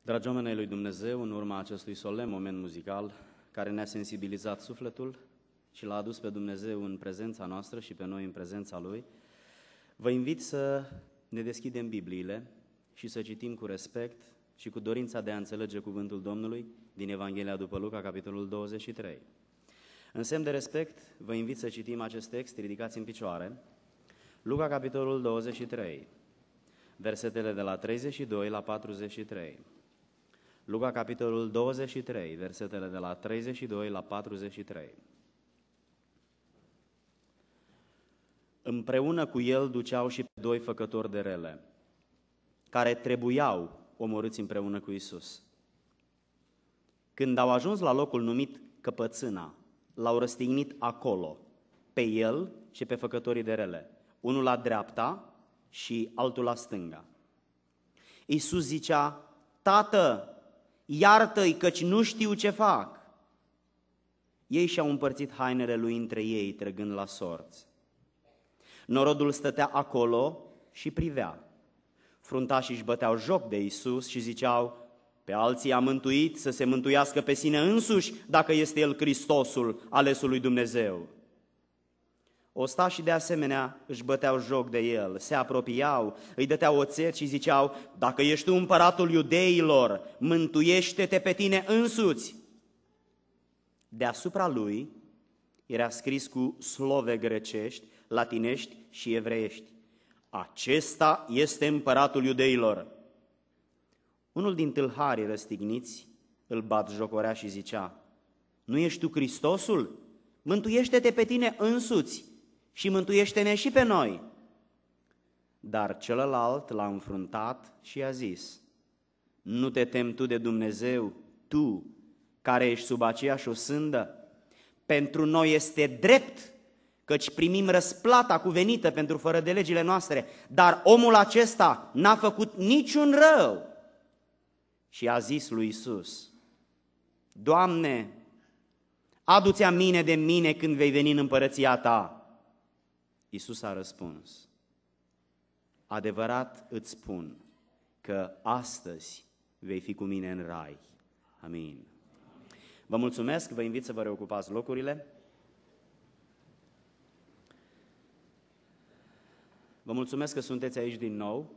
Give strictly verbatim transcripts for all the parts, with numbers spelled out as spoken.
Dragi oameni ai lui Dumnezeu, în urma acestui solemn moment muzical care ne-a sensibilizat sufletul și l-a adus pe Dumnezeu în prezența noastră și pe noi în prezența Lui, vă invit să ne deschidem Bibliile și să citim cu respect și cu dorința de a înțelege cuvântul Domnului din Evanghelia după Luca, capitolul douăzeci și trei. În semn de respect, vă invit să citim acest text, ridicați în picioare, Luca, capitolul douăzeci și trei, versetele de la treizeci și doi la patruzeci și trei. Luca, capitolul douăzeci și trei, versetele de la treizeci și doi la patruzeci și trei. Împreună cu el duceau și pe doi făcători de rele, care trebuiau omorâți împreună cu Iisus. Când au ajuns la locul numit Căpățâna, l-au răstignit acolo, pe el și pe făcătorii de rele, unul la dreapta și altul la stânga. Iisus zicea: Tată, iartă-i, căci nu știu ce fac. Ei și-au împărțit hainele lui între ei, trăgând la sorți. Norodul stătea acolo și privea. Fruntașii își băteau joc de Iisus și ziceau: pe alții a mântuit, să se mântuiască pe sine însuși, dacă este El Hristosul, alesul lui Dumnezeu. Ostașii de asemenea își băteau joc de El, se apropiau, îi dăteau oțet și ziceau: dacă ești tu împăratul iudeilor, mântuiește-te pe tine însuți. Deasupra lui era scris cu slove grecești, latinești și evreiești: acesta este împăratul iudeilor. Unul din tâlharii răstigniți îl batjocorea și zicea: nu ești tu Hristosul? Mântuiește-te pe tine însuți și mântuiește-ne și pe noi. Dar celălalt l-a înfruntat și i-a zis: nu te temi tu de Dumnezeu, tu care ești sub aceeași osândă? Pentru noi este drept, căci primim răsplata cuvenită pentru fără de legile noastre, dar omul acesta n-a făcut niciun rău. Și a zis lui Iisus: Doamne, adu-ți aminte de mine când vei veni în împărăția Ta. Iisus a răspuns: adevărat îți spun că astăzi vei fi cu mine în rai. Amin. Vă mulțumesc, vă invit să vă reocupați locurile. Vă mulțumesc că sunteți aici din nou.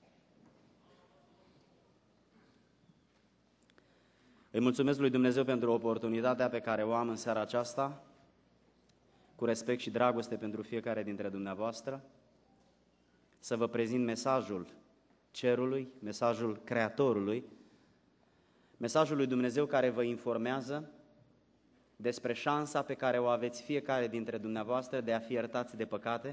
Îi mulțumesc lui Dumnezeu pentru oportunitatea pe care o am în seara aceasta, cu respect și dragoste pentru fiecare dintre dumneavoastră, să vă prezint mesajul Cerului, mesajul Creatorului, mesajul lui Dumnezeu care vă informează despre șansa pe care o aveți fiecare dintre dumneavoastră de a fi iertați de păcate,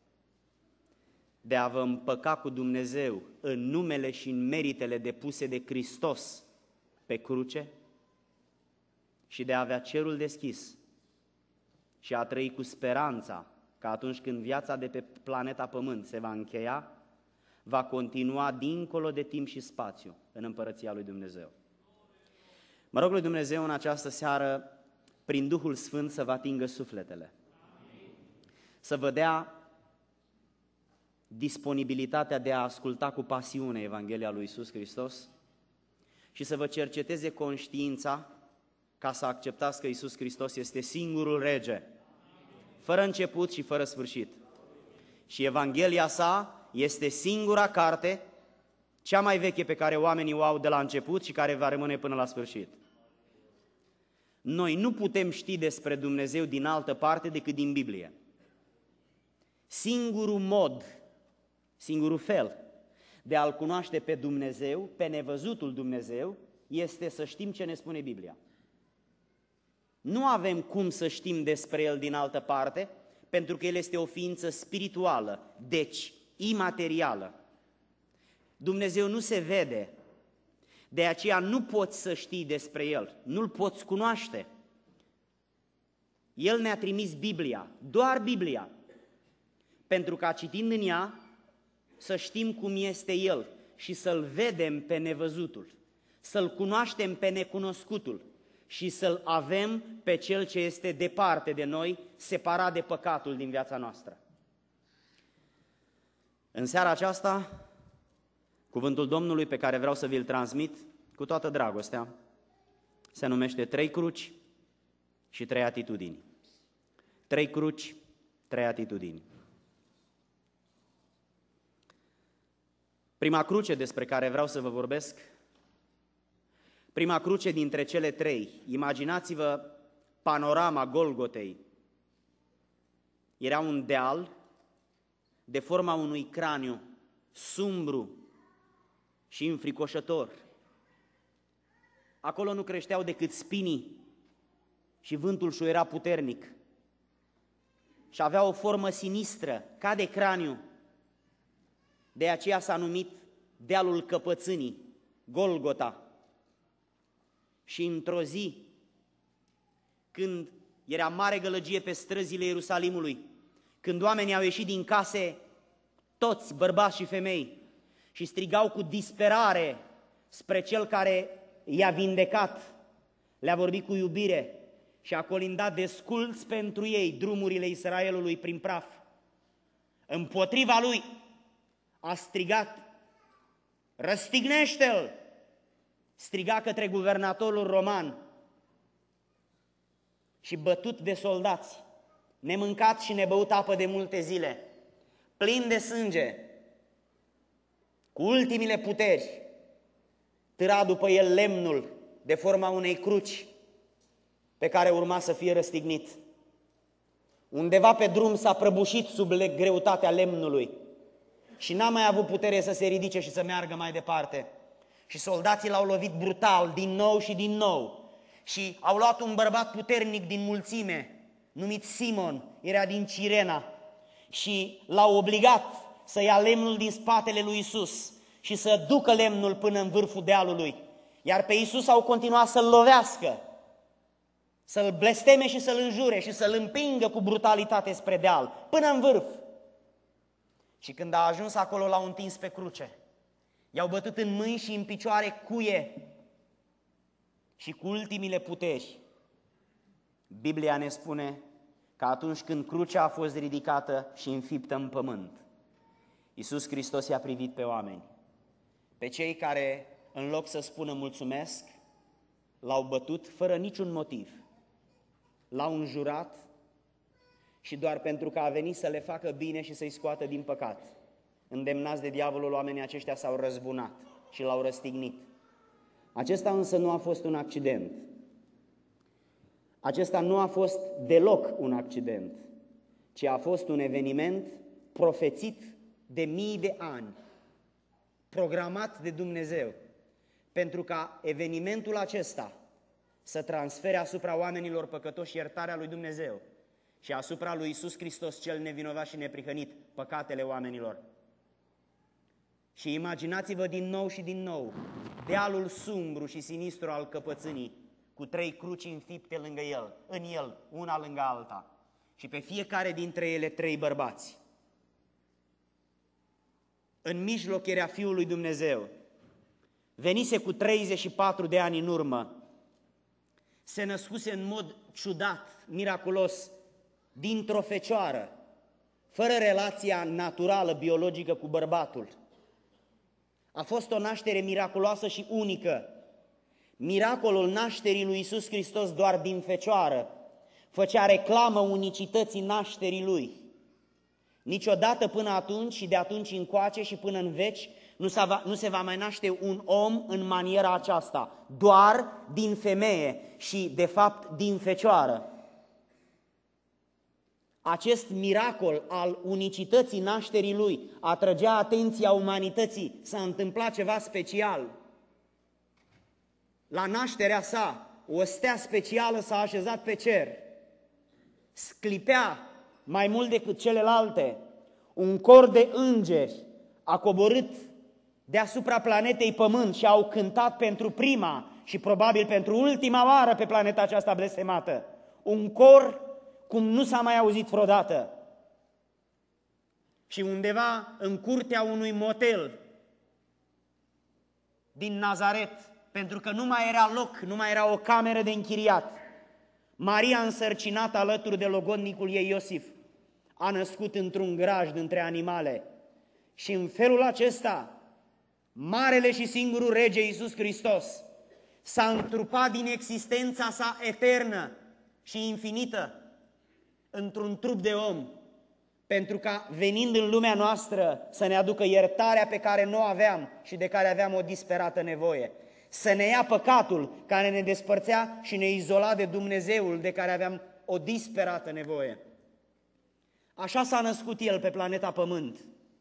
de a vă împăca cu Dumnezeu în numele și în meritele depuse de Hristos pe cruce și de a avea cerul deschis și a trăi cu speranța că atunci când viața de pe planeta Pământ se va încheia, va continua dincolo de timp și spațiu în împărăția lui Dumnezeu. Mă rog lui Dumnezeu în această seară, prin Duhul Sfânt, să vă atingă sufletele, să vă dea disponibilitatea de a asculta cu pasiune Evanghelia lui Iisus Hristos și să vă cerceteze conștiința ca să acceptați că Iisus Hristos este singurul rege, fără început și fără sfârșit. Și Evanghelia sa este singura carte, cea mai veche pe care oamenii o au de la început și care va rămâne până la sfârșit. Noi nu putem ști despre Dumnezeu din altă parte decât din Biblie. Singurul mod, singurul fel de a-L cunoaște pe Dumnezeu, pe nevăzutul Dumnezeu, este să știm ce ne spune Biblia. Nu avem cum să știm despre El din altă parte, pentru că El este o ființă spirituală, deci imaterială. Dumnezeu nu se vede, de aceea nu poți să știi despre El, nu-L poți cunoaște. El ne-a trimis Biblia, doar Biblia, pentru ca citind în ea să știm cum este El și să-L vedem pe nevăzutul, să-L cunoaștem pe necunoscutul și să-L avem pe Cel ce este departe de noi, separat de păcatul din viața noastră. În seara aceasta, cuvântul Domnului pe care vreau să vi-l transmit cu toată dragostea, se numește trei cruci și trei atitudini. Trei cruci, trei atitudini. Prima cruce despre care vreau să vă vorbesc, prima cruce dintre cele trei, imaginați-vă panorama Golgotei. Era un deal de forma unui craniu, sumbru și înfricoșător. Acolo nu creșteau decât spinii și vântul șuiera puternic. Și avea o formă sinistră, ca de craniu. De aceea s-a numit dealul căpățânii, Golgota. Și într-o zi, când era mare gălăgie pe străzile Ierusalimului, când oamenii au ieșit din case, toți, bărbați și femei, și strigau cu disperare spre Cel care i-a vindecat, le-a vorbit cu iubire și a colindat desculți pentru ei drumurile Israelului prin praf. Împotriva lui a strigat, răstignește-l! Striga către guvernatorul roman și bătut de soldați, nemâncat și nebăut apă de multe zile, plin de sânge, cu ultimile puteri, târa după el lemnul de forma unei cruci pe care urma să fie răstignit. Undeva pe drum s-a prăbușit sub greutatea lemnului și n-a mai avut putere să se ridice și să meargă mai departe. Și soldații l-au lovit brutal, din nou și din nou. Și au luat un bărbat puternic din mulțime, numit Simon, era din Cirena, și l-au obligat să ia lemnul din spatele lui Iisus și să ducă lemnul până în vârful dealului. Iar pe Iisus au continuat să-l lovească, să-l blesteme și să-l înjure și să-l împingă cu brutalitate spre deal, până în vârf. Și când a ajuns acolo, l-au întins pe cruce. I-au bătut în mâini și în picioare cuie și cu ultimile puteri. Biblia ne spune că atunci când crucea a fost ridicată și înfiptă în pământ, Iisus Hristos i-a privit pe oameni, pe cei care, în loc să spună mulțumesc, l-au bătut fără niciun motiv, l-au înjurat și doar pentru că a venit să le facă bine și să-i scoată din păcat. Îndemnați de diavolul, oamenii aceștia s-au răzbunat și l-au răstignit. Acesta însă nu a fost un accident. Acesta nu a fost deloc un accident, ci a fost un eveniment profețit de mii de ani, programat de Dumnezeu, pentru ca evenimentul acesta să transfere asupra oamenilor păcătoși iertarea lui Dumnezeu și asupra lui Iisus Hristos, cel nevinovat și neprihănit, păcatele oamenilor. Și imaginați-vă din nou și din nou dealul sumbru și sinistru al căpățânii, cu trei cruci înfipte lângă el, în el, una lângă alta, și pe fiecare dintre ele trei bărbați. În mijloc era Fiul lui Dumnezeu. Venise cu treizeci și patru de ani în urmă. Se născuse în mod ciudat, miraculos, dintr-o fecioară, fără relația naturală, biologică cu bărbatul. A fost o naștere miraculoasă și unică. Miracolul nașterii lui Iisus Hristos doar din fecioară făcea reclamă unicității nașterii Lui. Niciodată până atunci și de atunci încoace și până în veci nu, va, nu se va mai naște un om în maniera aceasta, doar din femeie și, de fapt, din fecioară. Acest miracol al unicității nașterii Lui atrăgea atenția umanității, s-a întâmplat ceva special. La nașterea sa, o stea specială s-a așezat pe cer, sclipea mai mult decât celelalte, un cor de îngeri a coborât deasupra planetei Pământ și au cântat pentru prima și probabil pentru ultima oară pe planeta aceasta blestemată. Un cor cum nu s-a mai auzit vreodată. Și undeva în curtea unui motel din Nazaret, pentru că nu mai era loc, nu mai era o cameră de închiriat, Maria, însărcinată alături de logodnicul ei Iosif, a născut într-un grajd între animale. Și în felul acesta, marele și singurul rege Iisus Hristos s-a întrupat din existența sa eternă și infinită într-un trup de om, pentru ca, venind în lumea noastră, să ne aducă iertarea pe care nu o aveam și de care aveam o disperată nevoie. Să ne ia păcatul care ne despărțea și ne izola de Dumnezeul de care aveam o disperată nevoie. Așa s-a născut El pe planeta Pământ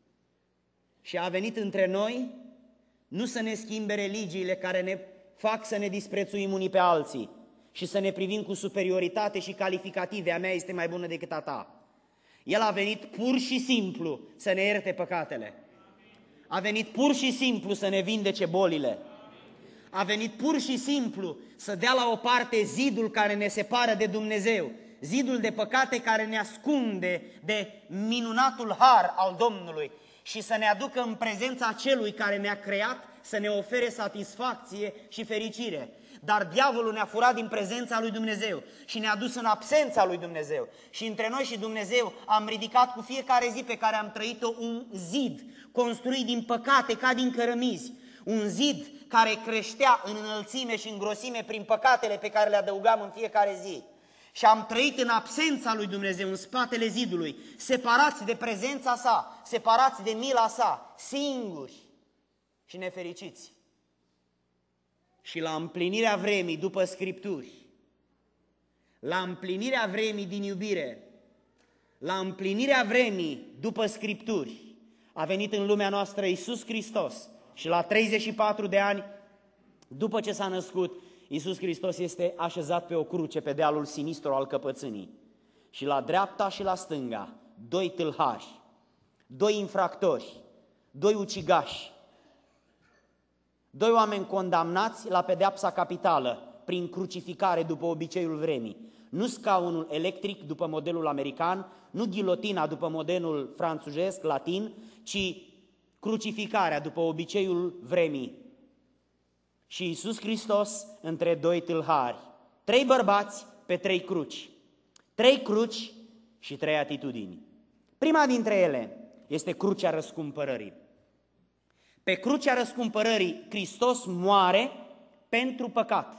și a venit între noi, nu să ne schimbe religiile care ne fac să ne disprețuim unii pe alții și să ne privim cu superioritate și calificative, a mea este mai bună decât a ta. El a venit pur și simplu să ne ierte păcatele. A venit pur și simplu să ne vindece bolile. A venit pur și simplu să dea la o parte zidul care ne separă de Dumnezeu, zidul de păcate care ne ascunde de minunatul har al Domnului și să ne aducă în prezența celui care ne-a creat să ne ofere satisfacție și fericire. Dar diavolul ne-a furat din prezența lui Dumnezeu și ne-a dus în absența lui Dumnezeu. Și între noi și Dumnezeu am ridicat cu fiecare zi pe care am trăit-o un zid construit din păcate ca din cărămizi. Un zid care creștea în înălțime și în grosime prin păcatele pe care le adăugam în fiecare zi. Și am trăit în absența lui Dumnezeu, în spatele zidului, separați de prezența sa, separați de mila sa, singuri și nefericiți. Și la împlinirea vremii după Scripturi, la împlinirea vremii din iubire, la împlinirea vremii după Scripturi, a venit în lumea noastră Iisus Hristos și la treizeci și patru de ani, după ce s-a născut, Iisus Hristos este așezat pe o cruce pe dealul sinistru al căpățânii. Și la dreapta și la stânga, doi tâlhari, doi infractori, doi ucigași, doi oameni condamnați la pedeapsa capitală prin crucificare după obiceiul vremii. Nu scaunul electric după modelul american, nu ghilotina după modelul franțuzesc, latin, ci crucificarea după obiceiul vremii. Și Iisus Hristos între doi tâlhari, trei bărbați pe trei cruci, trei cruci și trei atitudini. Prima dintre ele este crucea răscumpărării. Pe crucea răscumpărării Hristos moare pentru păcat.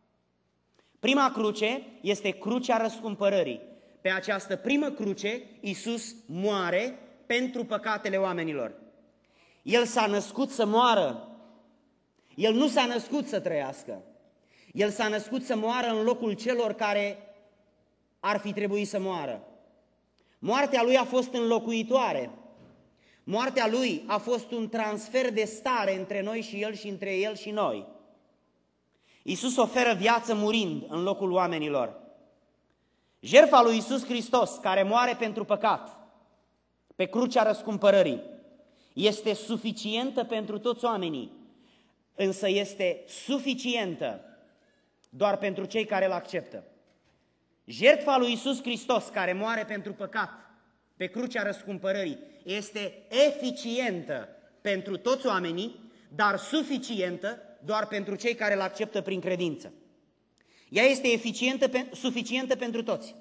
Prima cruce este crucea răscumpărării. Pe această primă cruce Iisus moare pentru păcatele oamenilor. El s-a născut să moară. El nu s-a născut să trăiască. El s-a născut să moară în locul celor care ar fi trebuit să moară. Moartea lui a fost înlocuitoare. Moartea lui a fost un transfer de stare între noi și el și între el și noi. Iisus oferă viață murind în locul oamenilor. Jertfa lui Iisus Hristos, care moare pentru păcat, pe crucea răscumpărării, este suficientă pentru toți oamenii, însă este suficientă doar pentru cei care îl acceptă. Jertfa lui Iisus Hristos, care moare pentru păcat, pe crucea răscumpărării, este eficientă pentru toți oamenii, dar suficientă doar pentru cei care îl acceptă prin credință. Ea este eficientă, suficientă pentru toți.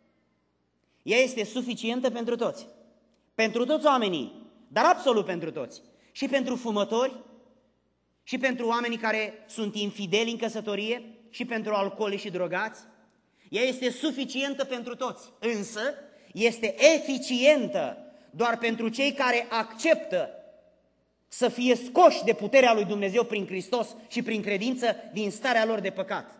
Ea este suficientă pentru toți. Pentru toți oamenii, dar absolut pentru toți. Și pentru fumători, și pentru oamenii care sunt infideli în căsătorie, și pentru alcoolici și drogați. Ea este suficientă pentru toți, însă este eficientă doar pentru cei care acceptă să fie scoși de puterea lui Dumnezeu prin Hristos și prin credință din starea lor de păcat.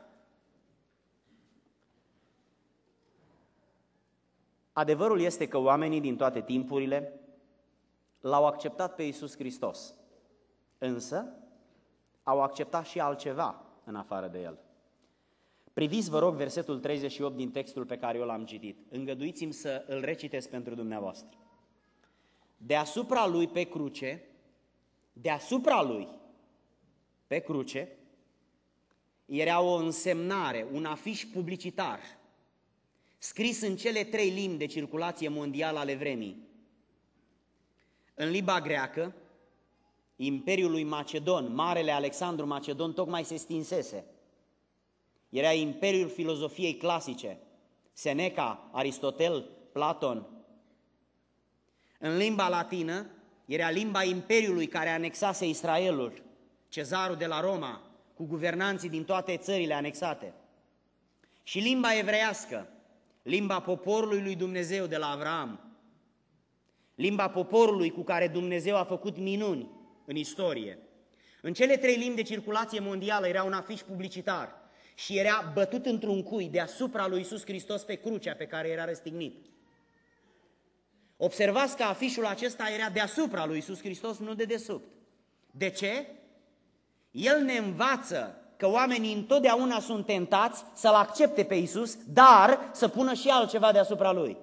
Adevărul este că oamenii din toate timpurile l-au acceptat pe Iisus Hristos, însă au acceptat și altceva în afară de El. Priviți, vă rog, versetul treizeci și opt din textul pe care eu l-am citit. Îngăduiți-mi să îl recitesc pentru dumneavoastră. Deasupra lui pe cruce, deasupra lui pe cruce, era o însemnare, un afiș publicitar, scris în cele trei limbi de circulație mondială ale vremii. În limba greacă, Imperiul lui Macedon, Marele Alexandru Macedon, tocmai se stinsese. Era imperiul filozofiei clasice, Seneca, Aristotel, Platon. În limba latină era limba imperiului care anexase Israelul, cezarul de la Roma, cu guvernanții din toate țările anexate. Și limba evreiască, limba poporului lui Dumnezeu de la Avraam, limba poporului cu care Dumnezeu a făcut minuni în istorie. În cele trei limbi de circulație mondială era un afiș publicitar și era bătut într-un cui deasupra lui Iisus Hristos pe crucea pe care era răstignit. Observați că afișul acesta era deasupra lui Iisus Hristos, nu de desubt. De ce? El ne învață că oamenii întotdeauna sunt tentați să-L accepte pe Iisus, dar să pună și altceva deasupra Lui.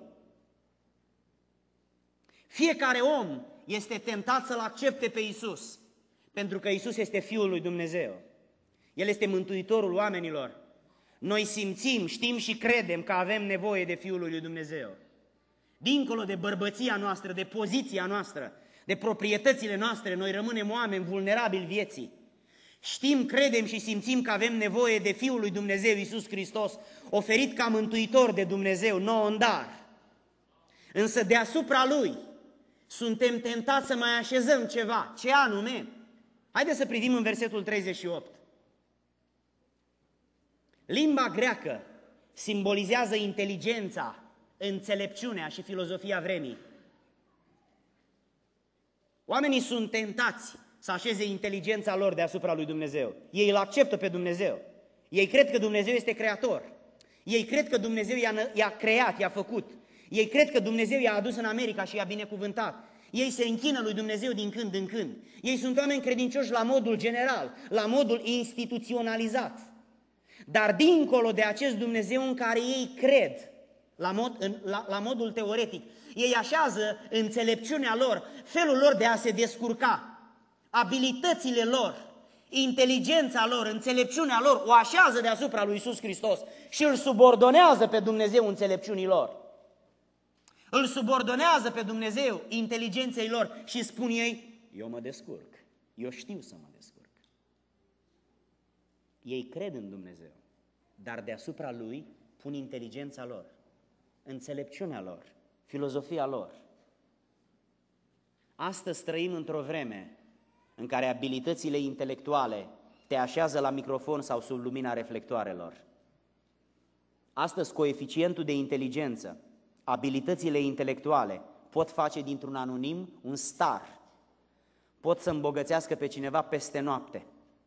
Fiecare om este tentat să-L accepte pe Iisus, pentru că Iisus este Fiul lui Dumnezeu. El este Mântuitorul oamenilor. Noi simțim, știm și credem că avem nevoie de Fiul lui Dumnezeu. Dincolo de bărbăția noastră, de poziția noastră, de proprietățile noastre, noi rămânem oameni vulnerabili vieții. Știm, credem și simțim că avem nevoie de Fiul lui Dumnezeu, Iisus Hristos, oferit ca mântuitor de Dumnezeu, nouă în dar. Însă deasupra Lui suntem tentați să mai așezăm ceva. Ce anume? Haideți să privim în versetul treizeci și opt. Limba greacă simbolizează inteligența, înțelepciunea și filozofia vremii. Oamenii sunt tentați să așeze inteligența lor deasupra lui Dumnezeu. Ei îl acceptă pe Dumnezeu. Ei cred că Dumnezeu este creator. Ei cred că Dumnezeu i-a, i-a creat, i-a făcut. Ei cred că Dumnezeu i-a adus în America și i-a binecuvântat. Ei se închină lui Dumnezeu din când în când. Ei sunt oameni credincioși la modul general, la modul instituționalizat. Dar dincolo de acest Dumnezeu în care ei cred, la, mod, în, la, la modul teoretic, ei așează înțelepciunea lor, felul lor de a se descurca, abilitățile lor, inteligența lor, înțelepciunea lor, o așează deasupra lui Iisus Hristos și îl subordonează pe Dumnezeu înțelepciunii lor. Îl subordonează pe Dumnezeu inteligenței lor și spun ei, eu mă descurc, eu știu să mă descurc. Ei cred în Dumnezeu, dar deasupra Lui pun inteligența lor, înțelepciunea lor, filozofia lor. Astăzi trăim într-o vreme în care abilitățile intelectuale te așează la microfon sau sub lumina reflectoarelor. Astăzi coeficientul de inteligență, abilitățile intelectuale pot face dintr-un anonim un star, pot să îmbogățească pe cineva peste noapte.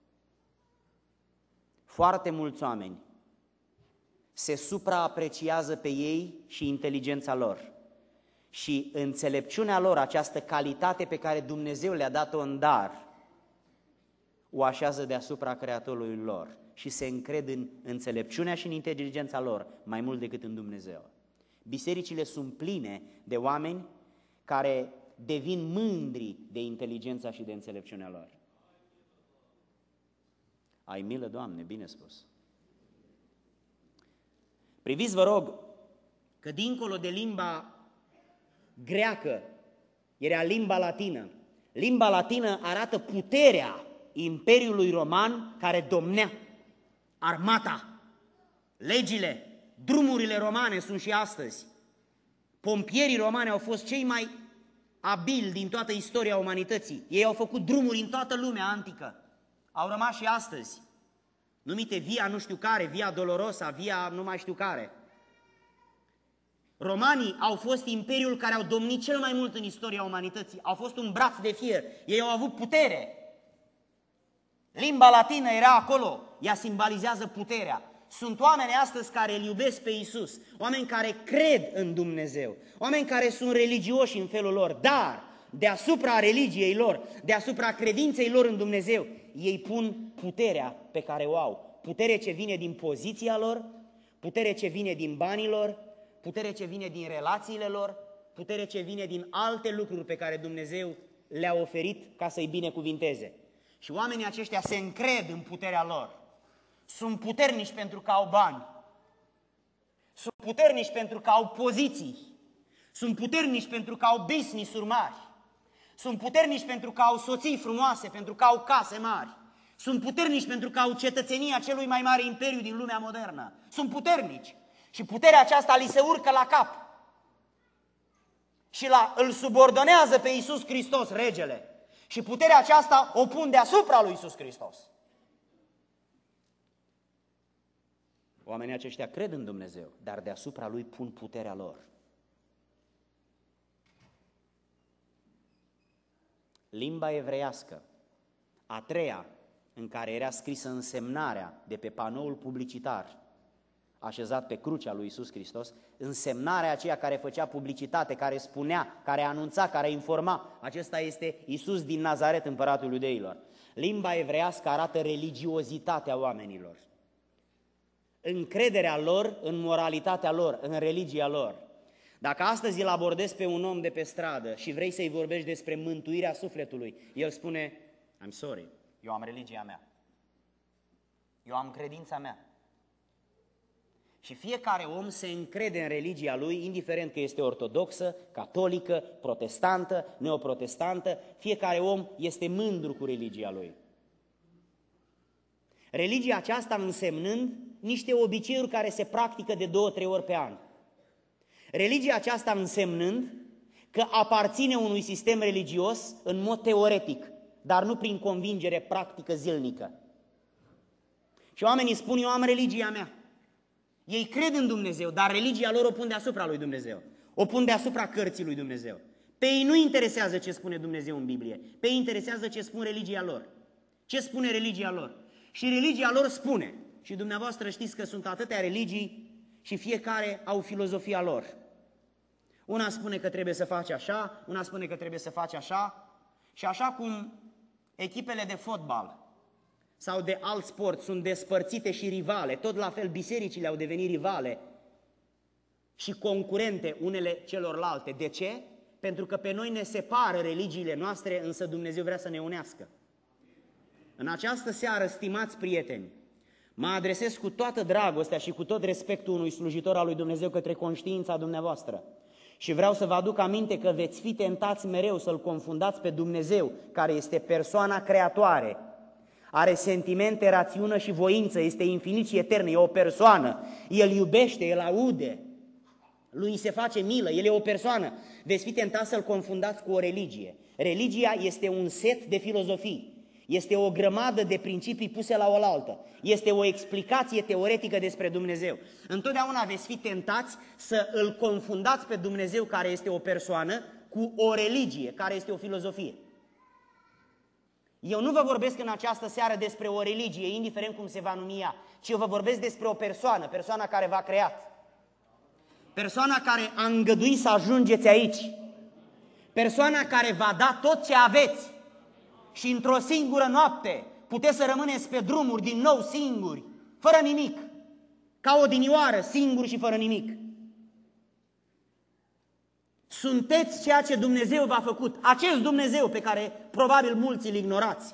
Foarte mulți oameni se supraapreciază pe ei și inteligența lor. Și înțelepciunea lor, această calitate pe care Dumnezeu le-a dat-o în dar, o așează deasupra Creatorului lor și se încred în înțelepciunea și în inteligența lor mai mult decât în Dumnezeu. Bisericile sunt pline de oameni care devin mândri de inteligența și de înțelepciunea lor. Ai milă, Doamne, bine spus. Priviți, vă rog, că dincolo de limba greacă era limba latină. Limba latină arată puterea Imperiului Roman care domnea. Armata, legile, drumurile romane sunt și astăzi. Pompierii romani au fost cei mai abili din toată istoria umanității. Ei au făcut drumuri în toată lumea antică. Au rămas și astăzi, numite Via nu știu care, Via Dolorosa, Via nu mai știu care. Romanii au fost imperiul care au domnit cel mai mult în istoria umanității. Au fost un braț de fier. Ei au avut putere. Limba latină era acolo. Ea simbolizează puterea. Sunt oameni astăzi care îl iubesc pe Iisus. Oameni care cred în Dumnezeu. Oameni care sunt religioși în felul lor. Dar deasupra religiei lor, deasupra credinței lor în Dumnezeu, ei pun puterea pe care o au. Putere ce vine din poziția lor, putere ce vine din banii lor, putere ce vine din relațiile lor, putere ce vine din alte lucruri pe care Dumnezeu le-a oferit ca să-i binecuvinteze. Și oamenii aceștia se încred în puterea lor. Sunt puternici pentru că au bani. Sunt puternici pentru că au poziții. Sunt puternici pentru că au business-uri mari. Sunt puternici pentru că au soții frumoase, pentru că au case mari. Sunt puternici pentru că au cetățenia celui mai mare imperiu din lumea modernă. Sunt puternici. Și puterea aceasta li se urcă la cap. Și la, îl subordonează pe Iisus Hristos, regele. Și puterea aceasta o pun deasupra lui Iisus Hristos. Oamenii aceștia cred în Dumnezeu, dar deasupra lui pun puterea lor. Limba evreiască, a treia, în care era scrisă însemnarea de pe panoul publicitar așezat pe crucea lui Iisus Hristos, însemnarea aceea care făcea publicitate, care spunea, care anunța, care informa, acesta este Iisus din Nazaret, împăratul iudeilor. Limba evreiască arată religiozitatea oamenilor, încrederea lor în moralitatea lor, în religia lor. Dacă astăzi îl abordezi pe un om de pe stradă și vrei să-i vorbești despre mântuirea sufletului, el spune, I'm sorry, eu am religia mea, eu am credința mea. Și fiecare om se încrede în religia lui, indiferent că este ortodoxă, catolică, protestantă, neoprotestantă, fiecare om este mândru cu religia lui. Religia aceasta însemnând niște obiceiuri care se practică de două, trei ori pe an. Religia aceasta însemnând că aparține unui sistem religios în mod teoretic, dar nu prin convingere practică zilnică. Și oamenii spun, eu am religia mea. Ei cred în Dumnezeu, dar religia lor o pun deasupra lui Dumnezeu. O pun deasupra cărții lui Dumnezeu. Pe ei nu interesează ce spune Dumnezeu în Biblie. Pe ei interesează ce spune religia lor. Ce spune religia lor? Și religia lor spune. Și dumneavoastră știți că sunt atâtea religii și fiecare au filozofia lor. Una spune că trebuie să faci așa, una spune că trebuie să faci așa. Și așa cum echipele de fotbal sau de alt sport sunt despărțite și rivale, tot la fel bisericile au devenit rivale și concurente unele celorlalte. De ce? Pentru că pe noi ne separă religiile noastre, însă Dumnezeu vrea să ne unească. În această seară, stimați prieteni, mă adresez cu toată dragostea și cu tot respectul unui slujitor al lui Dumnezeu către conștiința dumneavoastră. Și vreau să vă aduc aminte că veți fi tentați mereu să-L confundați pe Dumnezeu, care este persoana creatoare, are sentimente, rațiune și voință, este infinit și etern, e o persoană, El iubește, El aude, Lui se face milă, El e o persoană. Veți fi tentați să-L confundați cu o religie. Religia este un set de filozofii, este o grămadă de principii puse la oaltă, este o explicație teoretică despre Dumnezeu. Întotdeauna veți fi tentați să îl confundați pe Dumnezeu, care este o persoană, cu o religie, care este o filozofie. Eu nu vă vorbesc în această seară despre o religie, indiferent cum se va numi ea, ci eu vă vorbesc despre o persoană, persoana care v-a creat, persoana care a îngăduit să ajungeți aici, persoana care va da tot ce aveți și într-o singură noapte puteți să rămâneți pe drumuri din nou singuri, fără nimic, ca odinioară, singuri și fără nimic. Sunteți ceea ce Dumnezeu v-a făcut, acest Dumnezeu pe care probabil mulți îl ignorați.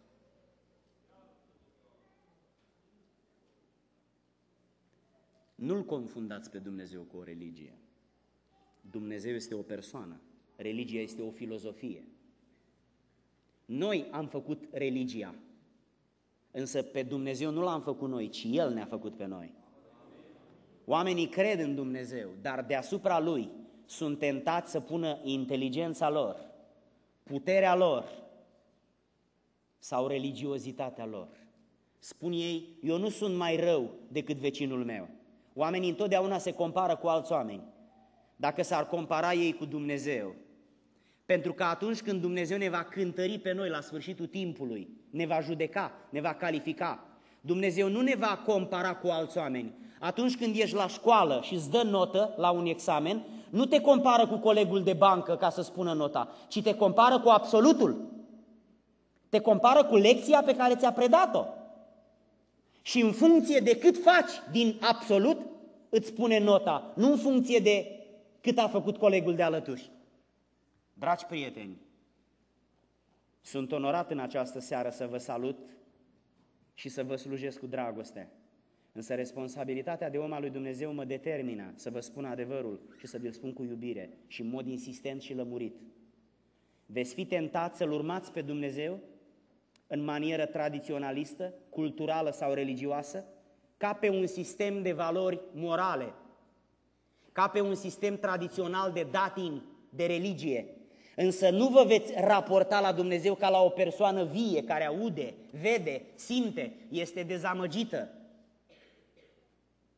Nu-L confundați pe Dumnezeu cu o religie. Dumnezeu este o persoană, religia este o filozofie. Noi am făcut religia, însă pe Dumnezeu nu l-am făcut noi, ci El ne-a făcut pe noi. Oamenii cred în Dumnezeu, dar deasupra Lui sunt tentați să pună inteligența lor, puterea lor sau religiozitatea lor. Spun ei, eu nu sunt mai rău decât vecinul meu. Oamenii întotdeauna se compară cu alți oameni. Dacă s-ar compara ei cu Dumnezeu, pentru că atunci când Dumnezeu ne va cântări pe noi la sfârșitul timpului, ne va judeca, ne va califica, Dumnezeu nu ne va compara cu alți oameni. Atunci când ești la școală și îți dă notă la un examen, nu te compară cu colegul de bancă ca să spună nota, ci te compară cu absolutul. Te compară cu lecția pe care ți-a predat-o. Și în funcție de cât faci din absolut, îți spune nota, nu în funcție de cât a făcut colegul de alături. Dragi prieteni, sunt onorat în această seară să vă salut și să vă slujesc cu dragoste. Însă responsabilitatea de om al lui Dumnezeu mă determină să vă spun adevărul și să vi-l spun cu iubire și în mod insistent și lămurit. Veți fi tentați să-L urmați pe Dumnezeu în manieră tradiționalistă, culturală sau religioasă, ca pe un sistem de valori morale, ca pe un sistem tradițional de datini, de religie. Însă nu vă veți raporta la Dumnezeu ca la o persoană vie, care aude, vede, simte, este dezamăgită.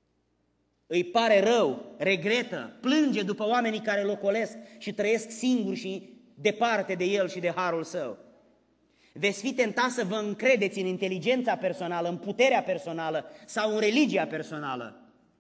îi pare rău, regretă, plânge după oamenii care îl ocolesc și trăiesc singuri și departe de el și de harul său. Veți fi tentați să vă încredeți în inteligența personală, în puterea personală sau în religia personală.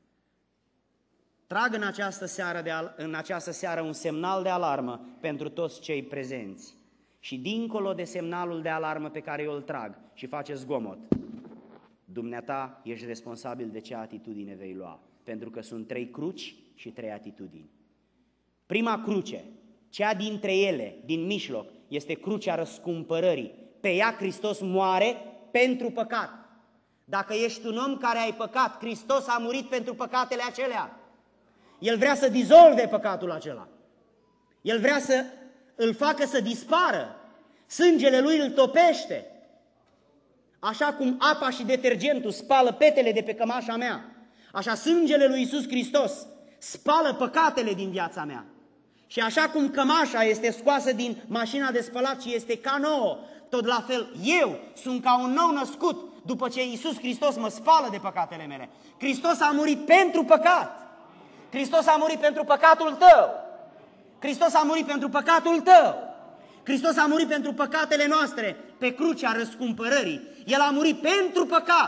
Trag în această seară, de al- în această seară un semnal de alarmă pentru toți cei prezenți. Și dincolo de semnalul de alarmă pe care eu îl trag și face zgomot, dumneata ești responsabil de ce atitudine vei lua. Pentru că sunt trei cruci și trei atitudini. Prima cruce, cea dintre ele, din mijloc, este crucea răscumpărării. Pe ea Hristos moare pentru păcat. Dacă ești un om care ai păcat, Hristos a murit pentru păcatele acelea. El vrea să dizolve păcatul acela. El vrea să îl facă să dispară. Sângele lui îl topește. Așa cum apa și detergentul spală petele de pe cămașa mea, așa sângele lui Iisus Hristos spală păcatele din viața mea. Și așa cum cămașa este scoasă din mașina de spălat și este ca nouă, tot la fel eu sunt ca un nou născut după ce Iisus Hristos mă spală de păcatele mele. Hristos a murit pentru păcat. Hristos a murit pentru păcatul tău. Hristos a murit pentru păcatul tău. Hristos a murit pentru păcatele noastre pe crucea răscumpărării. El a murit pentru păcat.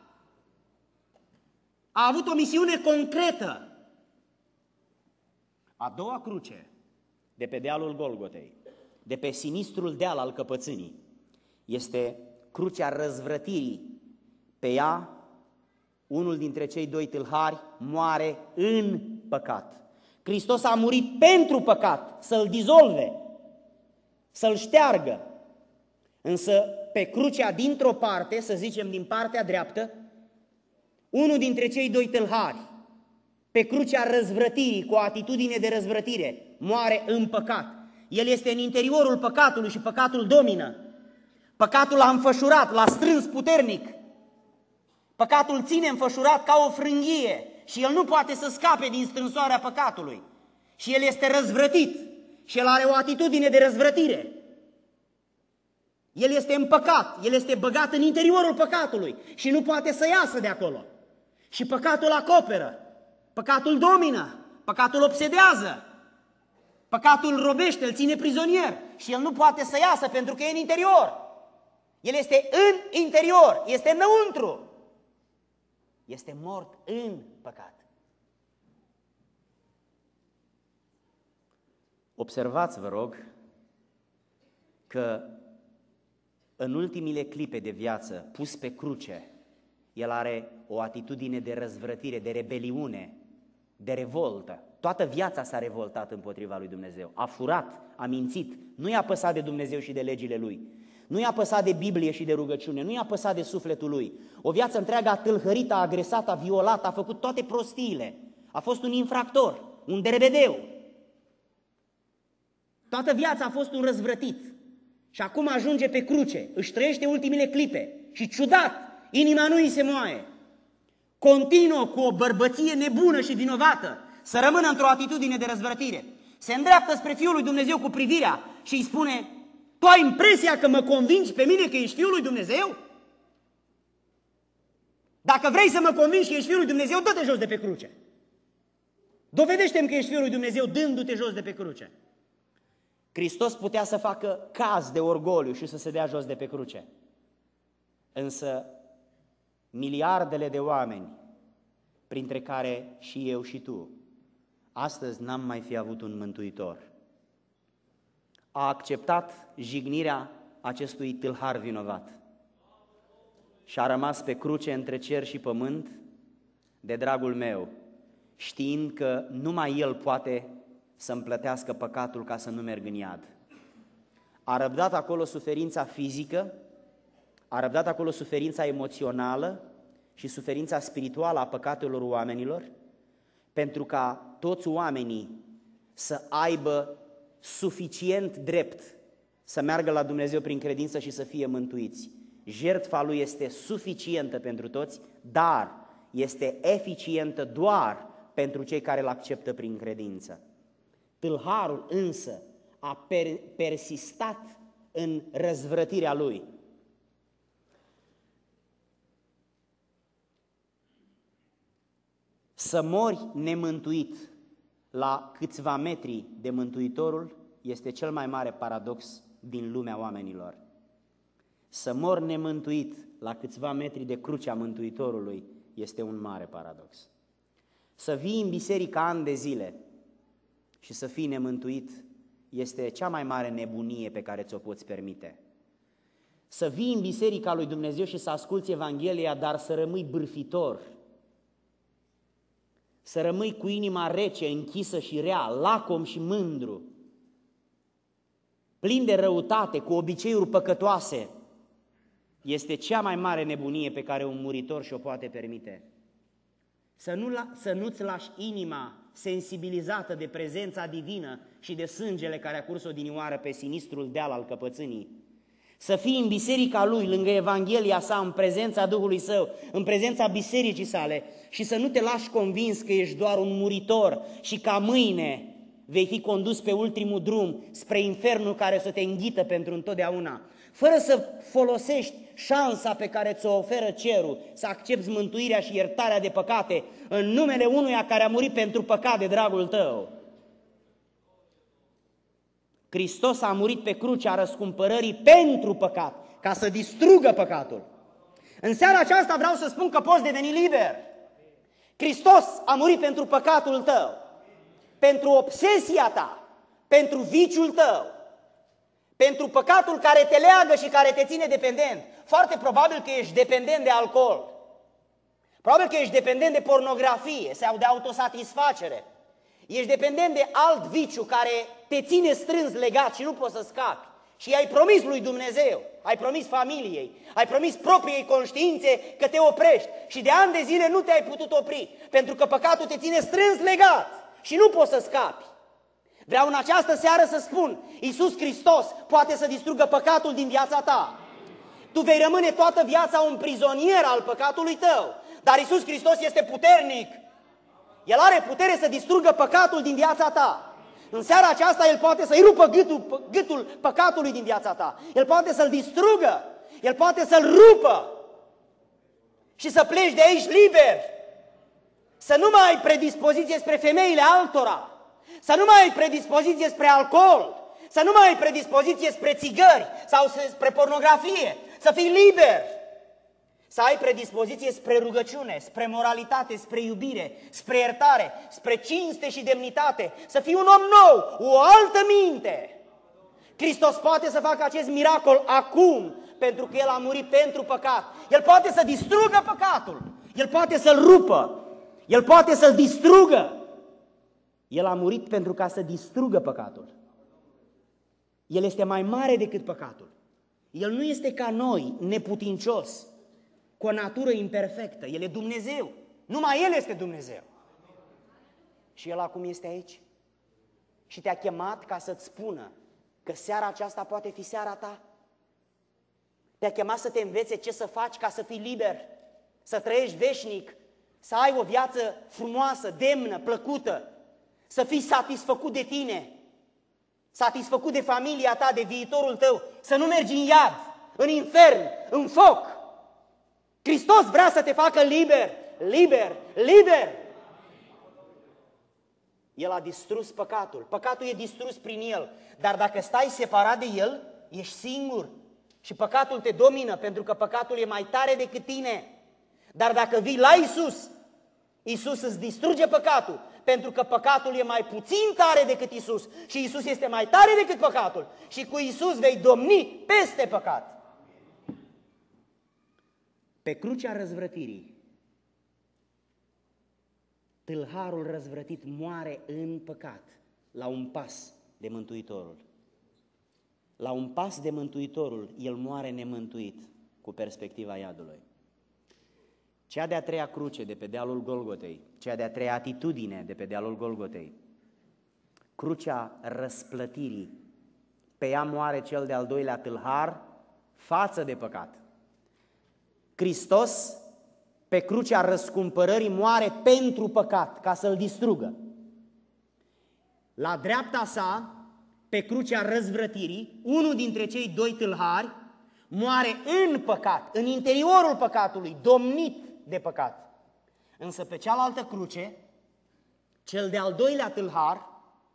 A avut o misiune concretă. A doua cruce, de pe dealul Golgotei, de pe sinistrul deal al căpățânii, este crucea răzvrătirii. Pe ea, unul dintre cei doi tâlhari moare în păcat. Hristos a murit pentru păcat, să-l dizolve, să-l șteargă. Însă, pe crucea dintr-o parte, să zicem din partea dreaptă, unul dintre cei doi tâlhari, pe crucea răzvrătirii, cu o atitudine de răzvrătire, moare în păcat. El este în interiorul păcatului și păcatul domină. Păcatul l-a înfășurat, l-a strâns puternic. Păcatul ține înfășurat ca o frânghie și el nu poate să scape din strânsoarea păcatului. Și el este răzvrătit și el are o atitudine de răzvrătire. El este în păcat, el este băgat în interiorul păcatului și nu poate să iasă de acolo. Și păcatul acoperă, păcatul domină, păcatul obsedează, păcatul robește, îl ține prizonier și el nu poate să iasă pentru că e în interior. El este în interior, este înăuntru. Este mort în păcat. Observați, vă rog, că în ultimile clipe de viață, pus pe cruce, el are o atitudine de răzvrătire, de rebeliune, de revoltă. Toată viața s-a revoltat împotriva lui Dumnezeu. A furat, a mințit, nu i-a păsat de Dumnezeu și de legile lui. Nu i-a păsat de Biblie și de rugăciune, nu i-a păsat de sufletul lui. O viață întreagă a tâlhărit, a agresat, a violat, a făcut toate prostiile. A fost un infractor, un derebedeu. Toată viața a fost un răzvrătit. Și acum ajunge pe cruce, își trăiește ultimile clipe și ciudat, inima nu îi se moaie. Continuă cu o bărbăție nebună și vinovată să rămână într-o atitudine de răzvrătire. Se îndreaptă spre Fiul lui Dumnezeu cu privirea și îi spune: tu ai impresia că mă convingi pe mine că ești Fiul lui Dumnezeu? Dacă vrei să mă convingi că ești Fiul lui Dumnezeu, dă-te jos de pe cruce. Dovedește-mi că ești Fiul lui Dumnezeu dându-te jos de pe cruce. Hristos putea să facă caz de orgoliu și să se dea jos de pe cruce. Însă miliardele de oameni, printre care și eu și tu, astăzi n-am mai fi avut un mântuitor. A acceptat jignirea acestui tâlhar vinovat și a rămas pe cruce între cer și pământ de dragul meu, știind că numai El poate să-mi plătească păcatul ca să nu merg în iad. A răbdat acolo suferința fizică, a răbdat acolo suferința emoțională și suferința spirituală a păcatelor oamenilor, pentru ca toți oamenii să aibă suficient drept să meargă la Dumnezeu prin credință și să fie mântuiți. Jertfa Lui este suficientă pentru toți, dar este eficientă doar pentru cei care îl acceptă prin credință. Tâlharul însă a per- persistat în răzvrătirea lui. Să mori nemântuit la câțiva metri de Mântuitorul este cel mai mare paradox din lumea oamenilor. Să mor nemântuit la câțiva metri de crucea Mântuitorului este un mare paradox. Să vii în biserică ani de zile și să fii nemântuit este cea mai mare nebunie pe care ți-o poți permite. Să vii în biserica lui Dumnezeu și să asculți Evanghelia, dar să rămâi bârfitor, să rămâi cu inima rece, închisă și rea, lacom și mândru, plin de răutate, cu obiceiuri păcătoase, este cea mai mare nebunie pe care un muritor și-o poate permite. Să, nu la, să nu-ți lași inima sensibilizată de prezența divină și de sângele care a curs odinioară pe sinistrul deal al căpățânii. Să fii în biserica lui, lângă Evanghelia sa, în prezența Duhului Său, în prezența bisericii sale și să nu te lași convins că ești doar un muritor și ca mâine vei fi condus pe ultimul drum spre infernul care să te înghită pentru întotdeauna, fără să folosești șansa pe care ți-o oferă cerul, să accepți mântuirea și iertarea de păcate în numele unuia care a murit pentru păcat de dragul tău. Hristos a murit pe crucea răscumpărării pentru păcat, ca să distrugă păcatul. În seara aceasta vreau să spun că poți deveni liber. Hristos a murit pentru păcatul tău, pentru obsesia ta, pentru viciul tău, pentru păcatul care te leagă și care te ține dependent. Foarte probabil că ești dependent de alcool, probabil că ești dependent de pornografie sau de autosatisfacere. Ești dependent de alt viciu care te ține strâns legat și nu poți să scapi. Și ai promis lui Dumnezeu, ai promis familiei, ai promis propriei conștiințe că te oprești și de ani de zile nu te-ai putut opri, pentru că păcatul te ține strâns legat și nu poți să scapi. Vreau în această seară să spun, Iisus Hristos poate să distrugă păcatul din viața ta. Tu vei rămâne toată viața un prizonier al păcatului tău, dar Iisus Hristos este puternic. El are putere să distrugă păcatul din viața ta. În seara aceasta El poate să-i rupă gâtul, gâtul păcatului din viața ta. El poate să-l distrugă. El poate să-l rupă. Și să pleci de aici liber. Să nu mai ai predispoziție spre femeile altora. Să nu mai ai predispoziție spre alcool. Să nu mai ai predispoziție spre țigări sau spre pornografie. Să fii liber. Să ai predispoziție spre rugăciune, spre moralitate, spre iubire, spre iertare, spre cinste și demnitate. Să fii un om nou, o altă minte. Hristos poate să facă acest miracol acum, pentru că El a murit pentru păcat. El poate să distrugă păcatul. El poate să-l rupă. El poate să-l distrugă. El a murit pentru ca să distrugă păcatul. El este mai mare decât păcatul. El nu este ca noi, neputincios, cu o natură imperfectă. El e Dumnezeu. Numai El este Dumnezeu. Și El acum este aici. Și te-a chemat ca să-ți spună că seara aceasta poate fi seara ta. Te-a chemat să te învețe ce să faci ca să fii liber, să trăiești veșnic, să ai o viață frumoasă, demnă, plăcută, să fii satisfăcut de tine, satisfăcut de familia ta, de viitorul tău, să nu mergi în iad, în infern, în foc. Hristos vrea să te facă liber, liber, liber. El a distrus păcatul. Păcatul e distrus prin El. Dar dacă stai separat de El, ești singur. Și păcatul te domină, pentru că păcatul e mai tare decât tine. Dar dacă vii la Iisus, Iisus îți distruge păcatul, pentru că păcatul e mai puțin tare decât Iisus. Și Iisus este mai tare decât păcatul. Și cu Iisus vei domni peste păcat. Pe crucea răzvrătirii, tâlharul răzvrătit moare în păcat, la un pas de Mântuitorul. La un pas de Mântuitorul, el moare nemântuit, cu perspectiva iadului. Cea de-a treia cruce de pe dealul Golgotei, cea de-a treia atitudine de pe dealul Golgotei, crucea răsplătirii, pe ea moare cel de-al doilea tâlhar față de păcat. Hristos, pe crucea răscumpărării, moare pentru păcat, ca să-l distrugă. La dreapta sa, pe crucea răzvrătirii, unul dintre cei doi tâlhari moare în păcat, în interiorul păcatului, domnit de păcat. Însă pe cealaltă cruce, Cel de-al doilea tâlhar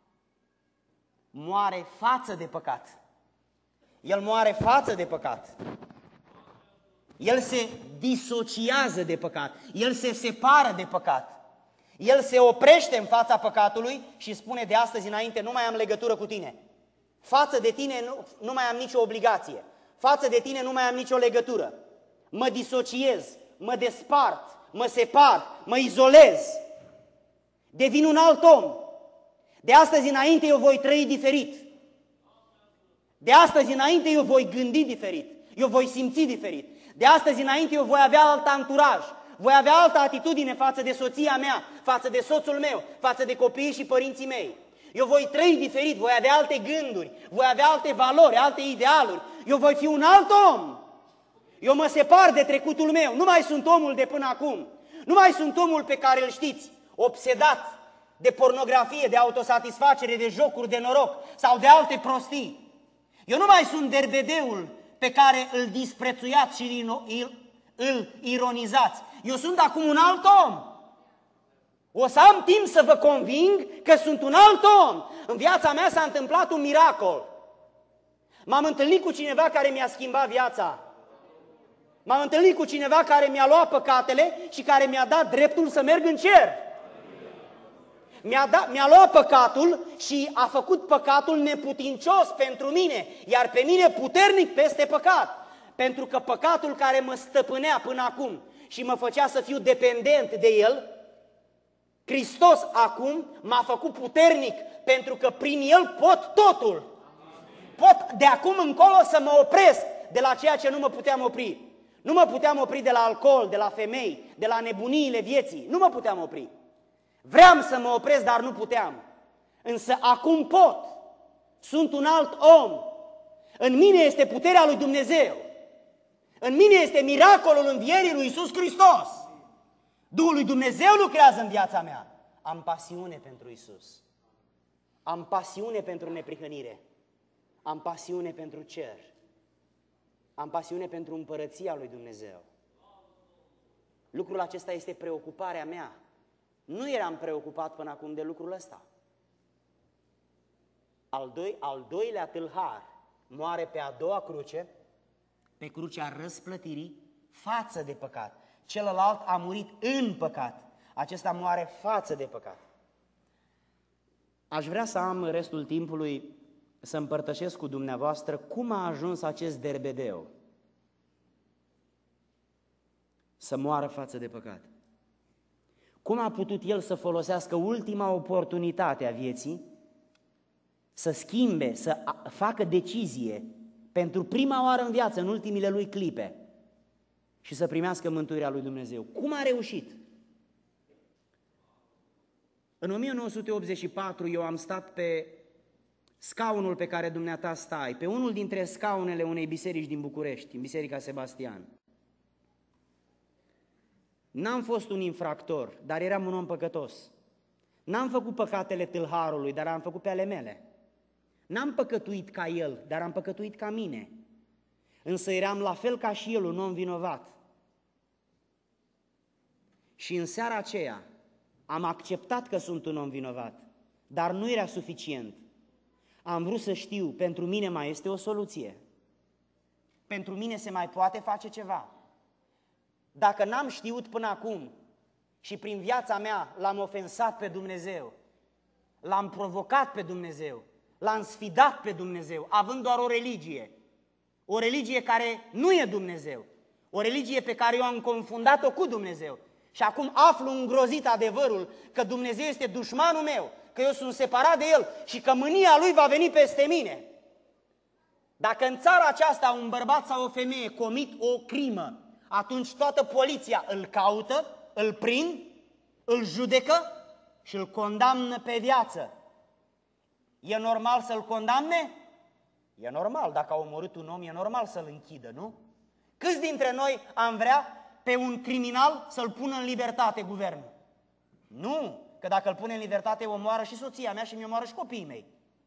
moare față de păcat. El moare față de păcat. El se disociază de păcat. El se separă de păcat. El se oprește în fața păcatului și spune: de astăzi înainte nu mai am legătură cu tine. Față de tine nu, nu mai am nicio obligație. Față de tine nu mai am nicio legătură. Mă disociez, mă despart, mă separ, mă izolez. Devin un alt om. De astăzi înainte eu voi trăi diferit. De astăzi înainte eu voi gândi diferit. Eu voi simți diferit. De astăzi înainte eu voi avea alt anturaj. Voi avea altă atitudine față de soția mea, față de soțul meu, față de copiii și părinții mei. Eu voi trăi diferit, voi avea alte gânduri, voi avea alte valori, alte idealuri. Eu voi fi un alt om. Eu mă separ de trecutul meu. Nu mai sunt omul de până acum. Nu mai sunt omul pe care îl știți, obsedat de pornografie, de autosatisfacere, de jocuri de noroc sau de alte prostii. Eu nu mai sunt derbedeul pe care îl disprețuiați și îl, îl ironizați. Eu sunt acum un alt om. O să am timp să vă conving că sunt un alt om. În viața mea s-a întâmplat un miracol. M-am întâlnit cu cineva care mi-a schimbat viața. M-am întâlnit cu cineva care mi-a luat păcatele și care mi-a dat dreptul să merg în cer. Mi-a, dat, mi-a luat păcatul și a făcut păcatul neputincios pentru mine, iar pe mine puternic peste păcat. Pentru că păcatul care mă stăpânea până acum și mă făcea să fiu dependent de el, Hristos acum m-a făcut puternic, pentru că prin el pot totul. Pot de acum încolo să mă opresc de la ceea ce nu mă puteam opri. Nu mă puteam opri de la alcool, de la femei, de la nebuniile vieții. Nu mă puteam opri. Vreau să mă opresc, dar nu puteam. Însă acum pot. Sunt un alt om. În mine este puterea lui Dumnezeu. În mine este miracolul învierii lui Iisus Hristos. Duhul lui Dumnezeu lucrează în viața mea. Am pasiune pentru Iisus. Am pasiune pentru neprihănire. Am pasiune pentru cer. Am pasiune pentru împărăția lui Dumnezeu. Lucrul acesta este preocuparea mea. Nu eram preocupat până acum de lucrul ăsta. Al, doi, al doilea tâlhar moare pe a doua cruce, pe crucea răsplătirii față de păcat. Celălalt a murit în păcat. Acesta moare față de păcat. Aș vrea să am restul timpului să împărtășesc cu dumneavoastră cum a ajuns acest derbedeu să moară față de păcat. Cum a putut el să folosească ultima oportunitate a vieții, să schimbe, să facă decizie pentru prima oară în viață, în ultimile lui clipe, și să primească mântuirea lui Dumnezeu. Cum a reușit? În o mie nouă sute optzeci și patru eu am stat pe scaunul pe care dumneata stai, pe unul dintre scaunele unei biserici din București, în Biserica Sebastian. N-am fost un infractor, dar eram un om păcătos. N-am făcut păcatele tâlharului, dar am făcut pe ale mele. N-am păcătuit ca el, dar am păcătuit ca mine. Însă eram la fel ca și el, un om vinovat. Și în seara aceea am acceptat că sunt un om vinovat, dar nu era suficient. Am vrut să știu, pentru mine mai este o soluție. Pentru mine se mai poate face ceva. Dacă n-am știut până acum și prin viața mea l-am ofensat pe Dumnezeu, l-am provocat pe Dumnezeu, l-am sfidat pe Dumnezeu, având doar o religie, o religie care nu e Dumnezeu, o religie pe care eu am confundat-o cu Dumnezeu. Și acum aflu îngrozit adevărul că Dumnezeu este dușmanul meu, că eu sunt separat de El și că mânia Lui va veni peste mine. Dacă în țara aceasta un bărbat sau o femeie comit o crimă, atunci toată poliția îl caută, îl prind, îl judecă și îl condamnă pe viață. E normal să-l condamne? E normal. Dacă a omorât un om, e normal să-l închidă, nu? Câți dintre noi am vrea pe un criminal să-l pună în libertate guvernul? Nu, că dacă îl pune în libertate, omoară și soția mea și mi omoară și copiii mei.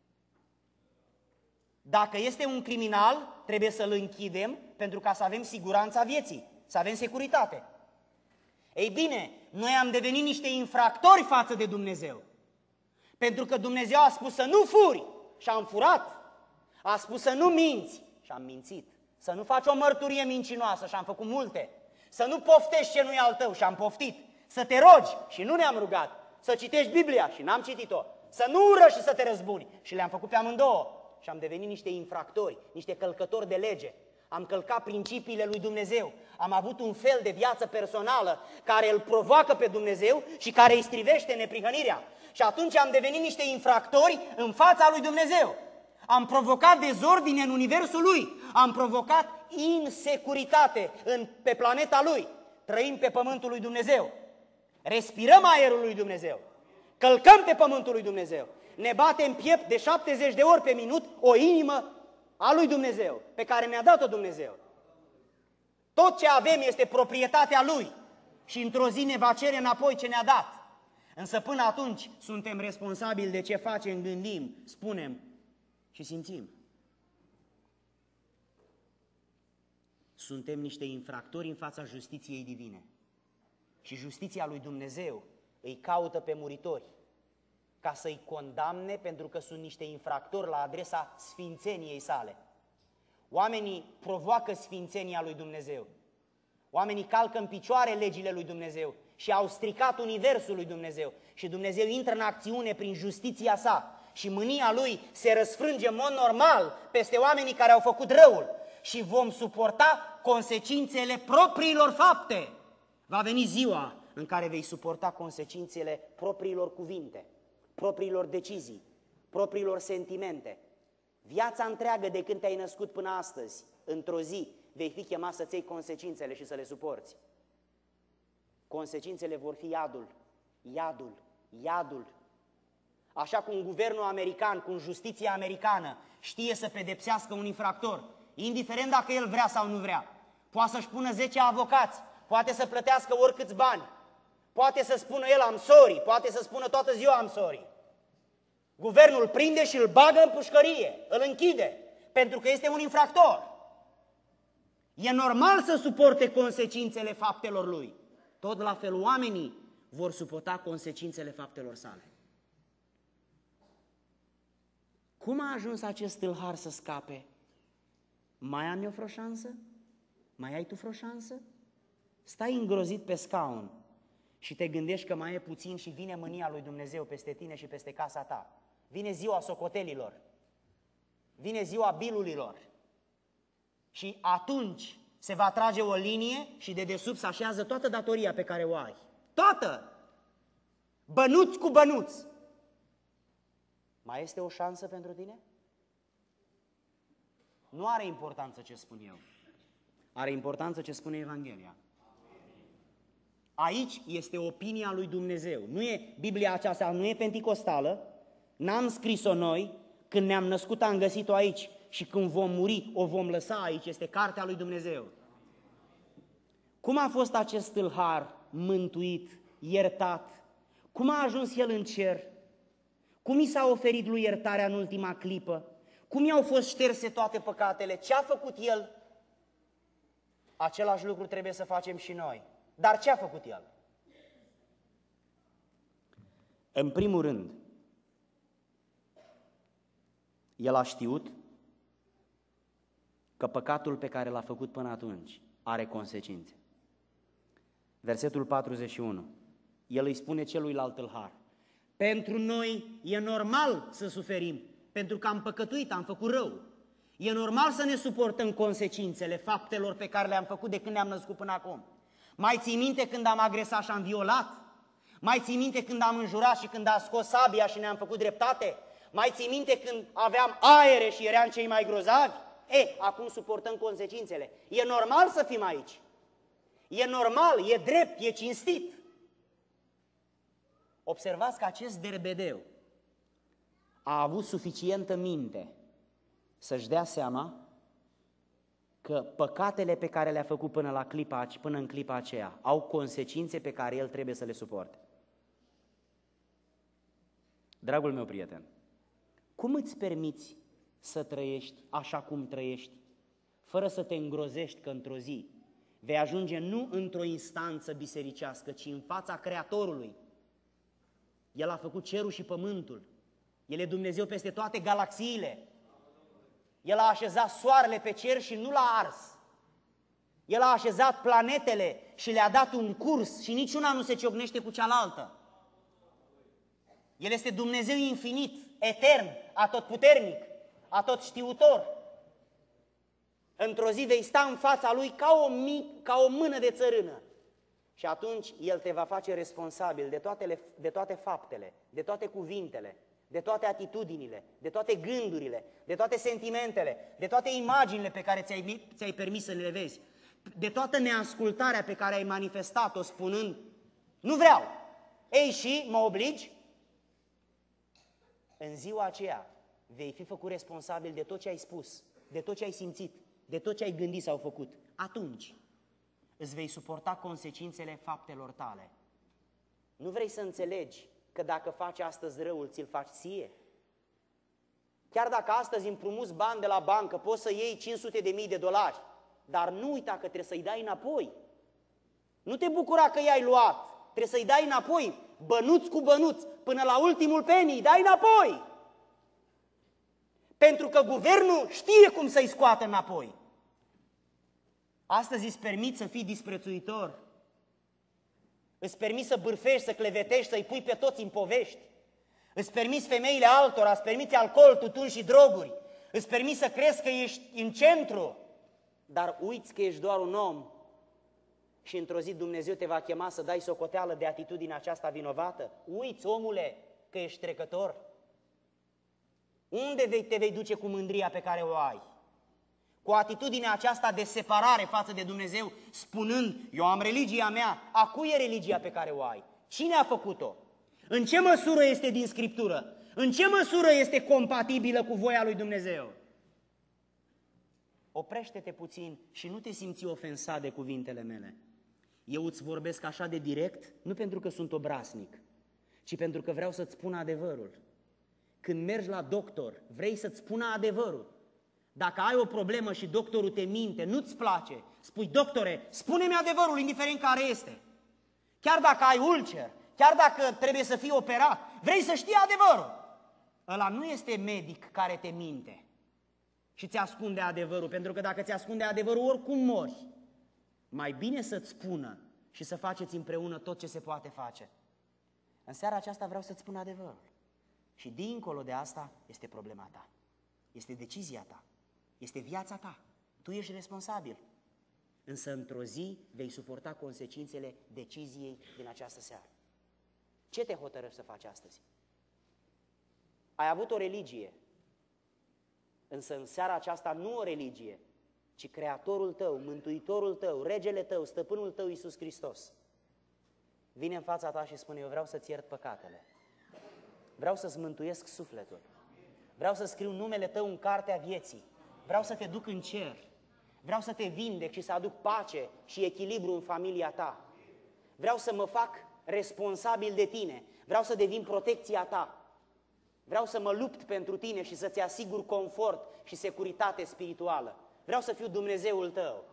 Dacă este un criminal, trebuie să-l închidem pentru ca să avem siguranța vieții, să avem securitate. Ei bine, noi am devenit niște infractori față de Dumnezeu. Pentru că Dumnezeu a spus să nu furi și am furat. A spus să nu minți și am mințit. Să nu faci o mărturie mincinoasă și am făcut multe. Să nu poftești ce nu e al tău și am poftit. Să te rogi și nu ne-am rugat. Să citești Biblia și n-am citit-o. Să nu urăși și să te răzbuni. Și le-am făcut pe amândouă. Și am devenit niște infractori, niște călcători de lege. Am călcat principiile lui Dumnezeu. Am avut un fel de viață personală care îl provoacă pe Dumnezeu și care îi strivește neprihănirea. Și atunci am devenit niște infractori în fața lui Dumnezeu. Am provocat dezordine în universul lui. Am provocat insecuritate în, pe planeta lui. Trăim pe pământul lui Dumnezeu. Respirăm aerul lui Dumnezeu. Călcăm pe pământul lui Dumnezeu. Ne batem piept de șaptezeci de ori pe minut o inimă a lui Dumnezeu, pe care ne-a dat-o Dumnezeu. Tot ce avem este proprietatea lui și într-o zi ne va cere înapoi ce ne-a dat. Însă până atunci suntem responsabili de ce facem, gândim, spunem și simțim. Suntem niște infractori în fața justiției divine. Și justiția lui Dumnezeu îi caută pe muritori ca să-i condamne pentru că sunt niște infractori la adresa sfințeniei sale. Oamenii provoacă sfințenia lui Dumnezeu. Oamenii calcă în picioare legile lui Dumnezeu și au stricat universul lui Dumnezeu. Și Dumnezeu intră în acțiune prin justiția sa și mânia lui se răsfrânge în mod normal peste oamenii care au făcut răul și vom suporta consecințele propriilor fapte. Va veni ziua în care vei suporta consecințele propriilor cuvinte, propriilor decizii, propriilor sentimente. Viața întreagă de când te-ai născut până astăzi, într-o zi, vei fi chemat să-ți iei consecințele și să le suporți. Consecințele vor fi iadul, iadul, iadul. Așa cum guvernul american, cum justiția americană știe să pedepsească un infractor, indiferent dacă el vrea sau nu vrea, poate să-și pună zece avocați, poate să plătească oricâți bani, poate să spună el am sorry, poate să spună toată ziua am sorry. Guvernul îl prinde și îl bagă în pușcărie, îl închide, pentru că este un infractor. E normal să suporte consecințele faptelor lui. Tot la fel oamenii vor suporta consecințele faptelor sale. Cum a ajuns acest tâlhar să scape? Mai am eu vreo șansă? Mai ai tu vreo șansă? Stai îngrozit pe scaun și te gândești că mai e puțin și vine mânia lui Dumnezeu peste tine și peste casa ta. Vine ziua socotelilor, vine ziua bilurilor și atunci se va trage o linie și de desubt se așează toată datoria pe care o ai. Toată! Bănuț cu bănuț! Mai este o șansă pentru tine? Nu are importanță ce spun eu. Are importanță ce spune Evanghelia. Aici este opinia lui Dumnezeu. Nu e Biblia aceasta, nu e penticostală, n-am scris-o noi, când ne-am născut am găsit-o aici și când vom muri o vom lăsa aici, este cartea lui Dumnezeu. Cum a fost acest tâlhar mântuit, iertat? Cum a ajuns el în cer? Cum i s-a oferit lui iertarea în ultima clipă? Cum i-au fost șterse toate păcatele? Ce a făcut el? Același lucru trebuie să facem și noi. Dar ce a făcut el? În primul rând, el a știut că păcatul pe care l-a făcut până atunci are consecințe. Versetul patruzeci și unu. El îi spune celuilalt tâlhar: pentru noi e normal să suferim, pentru că am păcătuit, am făcut rău. E normal să ne suportăm consecințele faptelor pe care le-am făcut de când ne-am născut până acum. Mai ții minte când am agresat și am violat? Mai ții minte când am înjurat și când am scos sabia și ne-am făcut dreptate? Mai ții minte când aveam aere și eram cei mai grozavi? E, acum suportăm consecințele. E normal să fim aici. E normal, e drept, e cinstit. Observați că acest derbedeu a avut suficientă minte să-și dea seama că păcatele pe care le-a făcut până, la clipa, până în clipa aceea au consecințe pe care el trebuie să le suporte. Dragul meu prieten, cum îți permiți să trăiești așa cum trăiești, fără să te îngrozești că într-o zi vei ajunge nu într-o instanță bisericească, ci în fața Creatorului El a făcut cerul și pământul. El e Dumnezeu peste toate galaxiile. El a așezat soarele pe cer și nu l-a ars. El a așezat planetele și le-a dat un curs și niciuna nu se ciocnește cu cealaltă. El este Dumnezeu infinit, etern, atotputernic, atotștiutor. Într-o zi vei sta în fața Lui ca o, mic, ca o mână de țărână. Și atunci El te va face responsabil de toate, de toate faptele, de toate cuvintele, de toate atitudinile, de toate gândurile, de toate sentimentele, de toate imaginile pe care ți-ai, ți-ai permis să le vezi, de toată neascultarea pe care ai manifestat-o spunând, nu vreau, ei și mă obligi? În ziua aceea vei fi făcut responsabil de tot ce ai spus, de tot ce ai simțit, de tot ce ai gândit sau făcut. Atunci îți vei suporta consecințele faptelor tale. Nu vrei să înțelegi că dacă faci astăzi răul, ți-l faci ție? Chiar dacă astăzi împrumuți bani de la bancă, poți să iei cinci sute de mii de dolari, dar nu uita că trebuie să-i dai înapoi. Nu te bucura că i-ai luat, trebuie să-i dai înapoi, bănuț cu bănuț, până la ultimul penny, îi dai înapoi. Pentru că guvernul știe cum să-i scoată înapoi. Astăzi îți permiți să fii disprețuitor, îți permiți să bârfești, să clevetești, să-i pui pe toți în povești, îți permiți femeile altora, îți permiți alcool, tutun și droguri, îți permiți să crezi că ești în centru, dar uiți că ești doar un om și într-o zi Dumnezeu te va chema să dai socoteală de atitudinea aceasta vinovată. Uiți, omule, că ești trecător. Unde te vei duce cu mândria pe care o ai? Cu atitudinea aceasta de separare față de Dumnezeu, spunând, eu am religia mea, a cui e religia pe care o ai? Cine a făcut-o? În ce măsură este din Scriptură? În ce măsură este compatibilă cu voia lui Dumnezeu? Oprește-te puțin și nu te simți ofensat de cuvintele mele. Eu îți vorbesc așa de direct, nu pentru că sunt obraznic, ci pentru că vreau să-ți spun adevărul. Când mergi la doctor, vrei să-ți spună adevărul. Dacă ai o problemă și doctorul te minte, nu-ți place, spui, doctore, spune-mi adevărul, indiferent care este. Chiar dacă ai ulcer, chiar dacă trebuie să fii operat, vrei să știi adevărul. Ăla nu este medic care te minte și ți ascunde adevărul, pentru că dacă ți ascunde adevărul, oricum mori. Mai bine să-ți spună și să faceți împreună tot ce se poate face. În seara aceasta vreau să-ți spun adevărul. Și dincolo de asta este problema ta, este decizia ta, este viața ta. Tu ești responsabil. Însă într-o zi vei suporta consecințele deciziei din această seară. Ce te hotărăști să faci astăzi? Ai avut o religie, însă în seara aceasta nu o religie, ci Creatorul tău, Mântuitorul tău, Regele tău, Stăpânul tău, Iisus Hristos, vine în fața ta și spune, eu vreau să-ți iert păcatele, vreau să-ți mântuiesc sufletul, vreau să scriu numele tău în cartea vieții, vreau să te duc în cer, vreau să te vindec și să aduc pace și echilibru în familia ta, vreau să mă fac responsabil de tine, vreau să devin protecția ta, vreau să mă lupt pentru tine și să-ți asigur confort și securitate spirituală. Vreau să fiu Dumnezeul tău.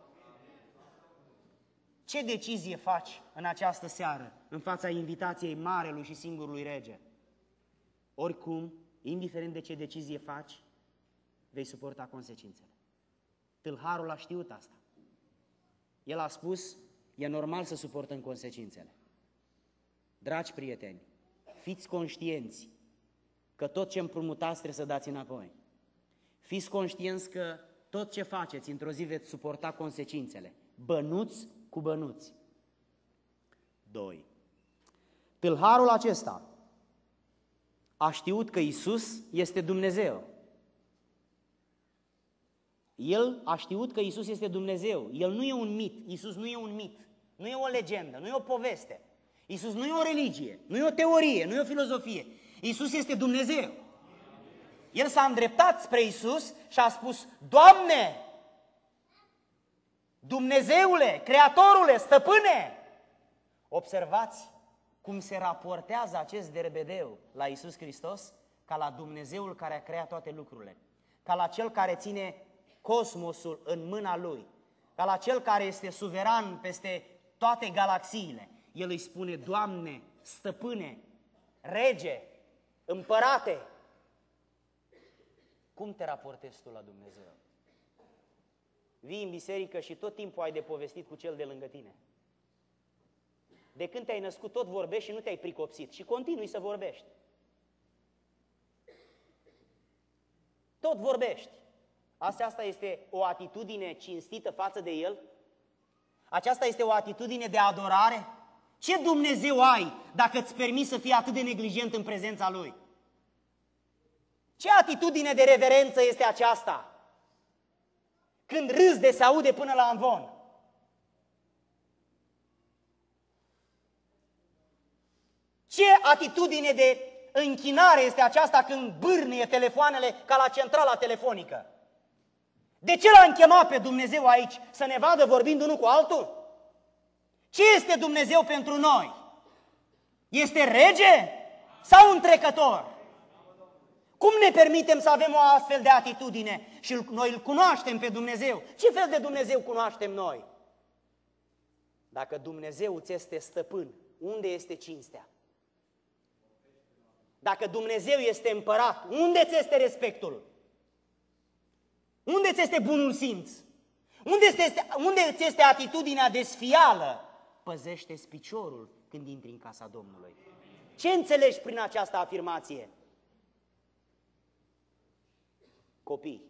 Ce decizie faci în această seară, în fața invitației marelui și singurului rege? Oricum, indiferent de ce decizie faci, vei suporta consecințele. Tâlharul a știut asta. El a spus, e normal să suportăm consecințele. Dragi prieteni, fiți conștienți că tot ce împrumutați trebuie să dați înapoi. Fiți conștienți că tot ce faceți, într-o zi veți suporta consecințele. Bănuți cu bănuți. doi. Tâlharul acesta a știut că Iisus este Dumnezeu. El a știut că Iisus este Dumnezeu. El nu e un mit. Iisus nu e un mit. Nu e o legendă, nu e o poveste. Iisus nu e o religie, nu e o teorie, nu e o filozofie. Iisus este Dumnezeu. El s-a îndreptat spre Iisus și a spus, Doamne, Dumnezeule, Creatorule, Stăpâne! Observați cum se raportează acest derbedeu la Iisus Hristos ca la Dumnezeul care a creat toate lucrurile, ca la Cel care ține cosmosul în mâna Lui, ca la Cel care este suveran peste toate galaxiile. El îi spune, Doamne, Stăpâne, rege, împărate. Cum te raportezi tu la Dumnezeu? Vii în biserică și tot timpul ai de povestit cu cel de lângă tine. De când te-ai născut tot vorbești și nu te-ai pricopsit și continui să vorbești. Tot vorbești. Asta, asta este o atitudine cinstită față de El? Aceasta este o atitudine de adorare? Ce Dumnezeu ai dacă îți permiți să fii atât de neglijent în prezența Lui? Ce atitudine de reverență este aceasta? Când râzi de se aude până la amvon. Ce atitudine de închinare este aceasta când bârnie telefoanele ca la centrala telefonică? De ce l-am chemat pe Dumnezeu aici? Să ne vadă vorbind unul cu altul? Ce este Dumnezeu pentru noi? Este rege sau un trecător? Cum ne permitem să avem o astfel de atitudine? Și noi îl cunoaștem pe Dumnezeu. Ce fel de Dumnezeu cunoaștem noi? Dacă Dumnezeu ți este stăpân, unde este cinstea? Dacă Dumnezeu este împărat, unde ți este respectul? Unde ți este bunul simț? Unde ți este, unde ți este atitudinea de sfială? Păzește-ți piciorul când intri în casa Domnului. Ce înțelegi prin această afirmație? Copii,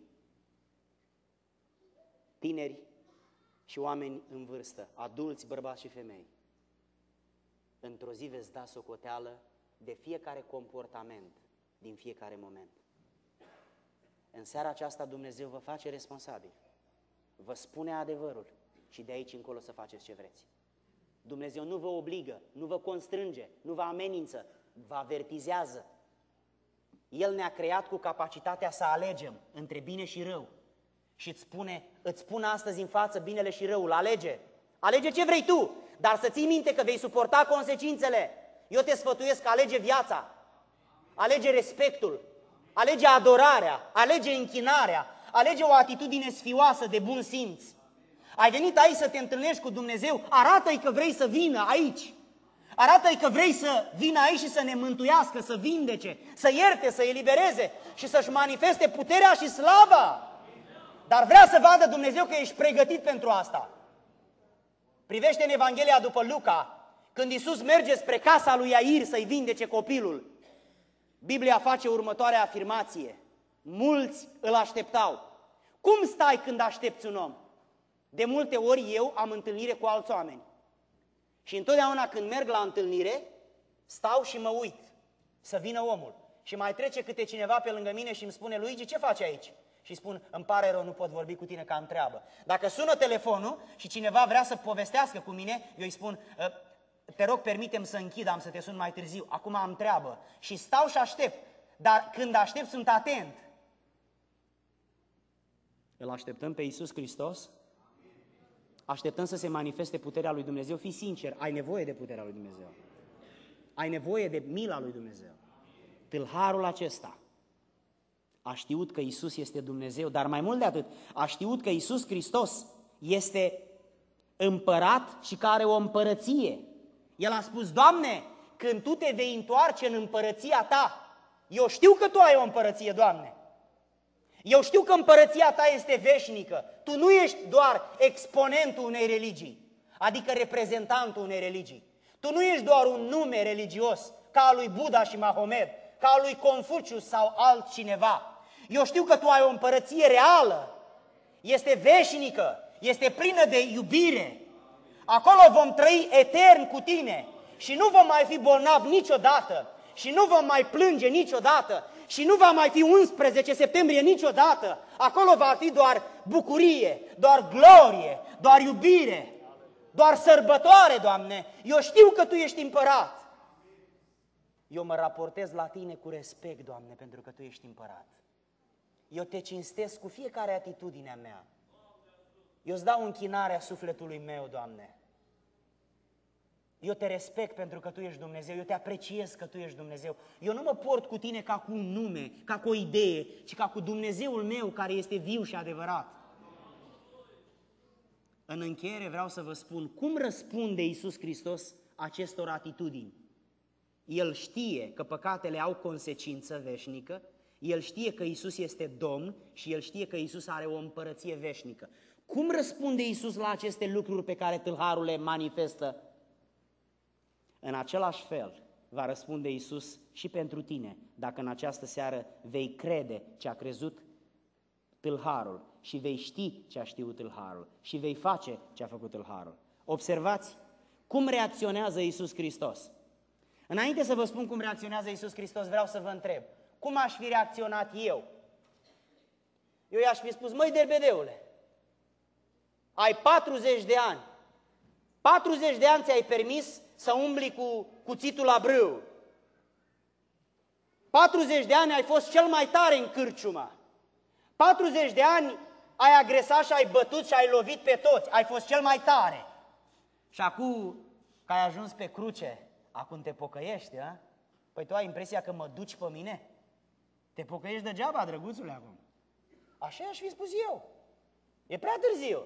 tineri și oameni în vârstă, adulți, bărbați și femei, într-o zi veți da socoteală de fiecare comportament din fiecare moment. În seara aceasta Dumnezeu vă face responsabil, vă spune adevărul și de aici încolo să faceți ce vreți. Dumnezeu nu vă obligă, nu vă constrânge, nu vă amenință, vă avertizează. El ne-a creat cu capacitatea să alegem între bine și rău. Și îți spune, îți spun astăzi în față binele și răul, alege. Alege ce vrei tu, dar să ții minte că vei suporta consecințele. Eu te sfătuiesc, alege viața, alege respectul, alege adorarea, alege închinarea, alege o atitudine sfioasă de bun simț. Ai venit aici să te întâlnești cu Dumnezeu, arată-i că vrei să vină aici. Arată-i că vrei să vină aici și să ne mântuiască, să vindece, să ierte, să elibereze și să-și manifeste puterea și slava. Dar vrea să vadă Dumnezeu că ești pregătit pentru asta. Privește în Evanghelia după Luca, când Iisus merge spre casa lui Iair să-i vindece copilul. Biblia face următoarea afirmație. Mulți îl așteptau. Cum stai când aștepți un om? De multe ori eu am întâlnire cu alți oameni. Și întotdeauna când merg la întâlnire, stau și mă uit să vină omul. Și mai trece câte cineva pe lângă mine și îmi spune, Luigi, ce faci aici? Și spun, îmi pare rău, nu pot vorbi cu tine, că am treabă. Dacă sună telefonul și cineva vrea să povestească cu mine, eu îi spun, te rog, permite-mi să închid, am să te sun mai târziu, acum am treabă. Și stau și aștept, dar când aștept sunt atent. Îl așteptăm pe Iisus Hristos? Așteptăm să se manifeste puterea lui Dumnezeu. Fii sincer, ai nevoie de puterea lui Dumnezeu. Ai nevoie de mila lui Dumnezeu. Tâlharul acesta a știut că Iisus este Dumnezeu, dar mai mult de atât, a știut că Iisus Hristos este împărat și că are o împărăție. El a spus, Doamne, când Tu te vei întoarce în împărăția Ta, eu știu că Tu ai o împărăție, Doamne. Eu știu că împărăția Ta este veșnică. Tu nu ești doar exponentul unei religii, adică reprezentantul unei religii. Tu nu ești doar un nume religios, ca al lui Buddha și Mahomet, ca al lui Confucius sau altcineva. Eu știu că Tu ai o împărăție reală, este veșnică, este plină de iubire. Acolo vom trăi etern cu Tine și nu vom mai fi bolnavi niciodată și nu vom mai plânge niciodată și nu va mai fi unsprezece septembrie niciodată. Acolo va fi doar bucurie, doar glorie, doar iubire, doar sărbătoare, Doamne. Eu știu că Tu ești împărat. Eu mă raportez la Tine cu respect, Doamne, pentru că Tu ești împărat. Eu Te cinstesc cu fiecare atitudine a mea. Eu îți dau închinarea sufletului meu, Doamne. Eu Te respect pentru că Tu ești Dumnezeu, eu Te apreciez că Tu ești Dumnezeu. Eu nu mă port cu Tine ca cu un nume, ca cu o idee, ci ca cu Dumnezeul meu care este viu și adevărat. În încheiere vreau să vă spun cum răspunde Iisus Hristos acestor atitudini. El știe că păcatele au consecință veșnică, el știe că Iisus este Domn și el știe că Iisus are o împărăție veșnică. Cum răspunde Iisus la aceste lucruri pe care tâlharul le manifestă? În același fel va răspunde Iisus și pentru tine, dacă în această seară vei crede ce a crezut tâlharul și vei ști ce a știut tâlharul și vei face ce a făcut tâlharul. Observați cum reacționează Iisus Hristos. Înainte să vă spun cum reacționează Iisus Hristos, vreau să vă întreb, cum aș fi reacționat eu? Eu i-aș fi spus, măi derbedeule, ai patruzeci de ani, patruzeci de ani ți-ai permis să umbli cu cuțitul la brâu. patruzeci de ani ai fost cel mai tare în cârciumă. patruzeci de ani ai agresat și ai bătut și ai lovit pe toți, ai fost cel mai tare. Și acum că ai ajuns pe cruce, acum te pocăiești, a? Păi tu ai impresia că mă duci pe mine? Te pocăiești degeaba, drăguțule, acum. Așa aș fi spus eu. E prea târziu.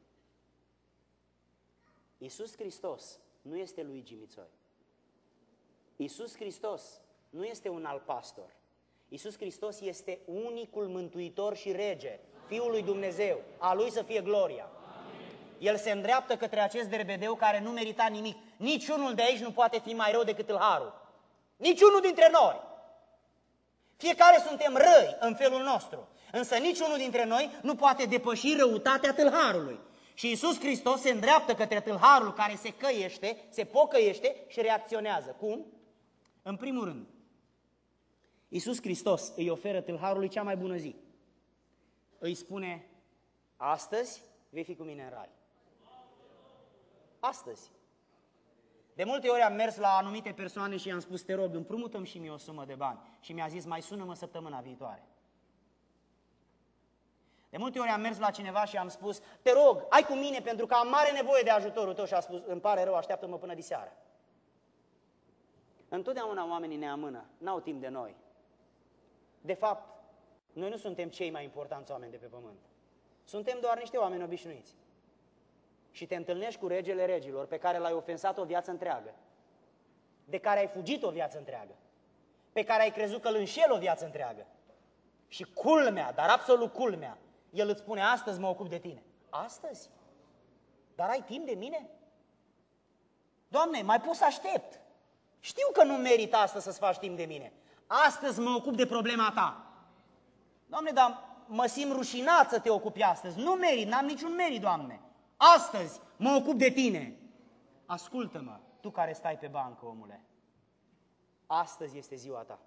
Iisus Hristos nu este Luigi Mițoi. Iisus Hristos nu este un alt pastor. Iisus Hristos este unicul mântuitor și rege, Fiul lui Dumnezeu, a Lui să fie gloria. El se îndreaptă către acest derbedeu care nu merita nimic. Niciunul de aici nu poate fi mai rău decât tâlharul. Niciunul dintre noi. Fiecare suntem răi în felul nostru, însă niciunul dintre noi nu poate depăși răutatea tâlharului. Și Iisus Hristos se îndreaptă către tâlharul care se căiește, se pocăiește și reacționează. Cum? În primul rând, Iisus Hristos îi oferă tâlharului cea mai bună zi. Îi spune, astăzi vei fi cu mine în rai. Astăzi. De multe ori am mers la anumite persoane și i-am spus, te rog, împrumută-mi și mie o sumă de bani. Și mi-a zis, mai sună-mă săptămâna viitoare. De multe ori am mers la cineva și am spus, te rog, ai cu mine pentru că am mare nevoie de ajutorul tău și a spus, îmi pare rău, așteaptă-mă până diseară. Întotdeauna oamenii ne amână, n-au timp de noi. De fapt, noi nu suntem cei mai importanți oameni de pe pământ. Suntem doar niște oameni obișnuiți. Și te întâlnești cu regele regilor pe care l-ai ofensat o viață întreagă, de care ai fugit o viață întreagă, pe care ai crezut că îl înșel o viață întreagă. Și culmea, dar absolut culmea, el îți spune, astăzi mă ocup de tine. Astăzi? Dar ai timp de mine? Doamne, mai pot să aștept. Știu că nu merită astăzi să-ți faci timp de mine. Astăzi mă ocup de problema ta. Doamne, dar mă simt rușinat să te ocupi astăzi. Nu merit, n-am niciun merit, Doamne. Astăzi mă ocup de tine. Ascultă-mă, tu care stai pe bancă, omule. Astăzi este ziua ta.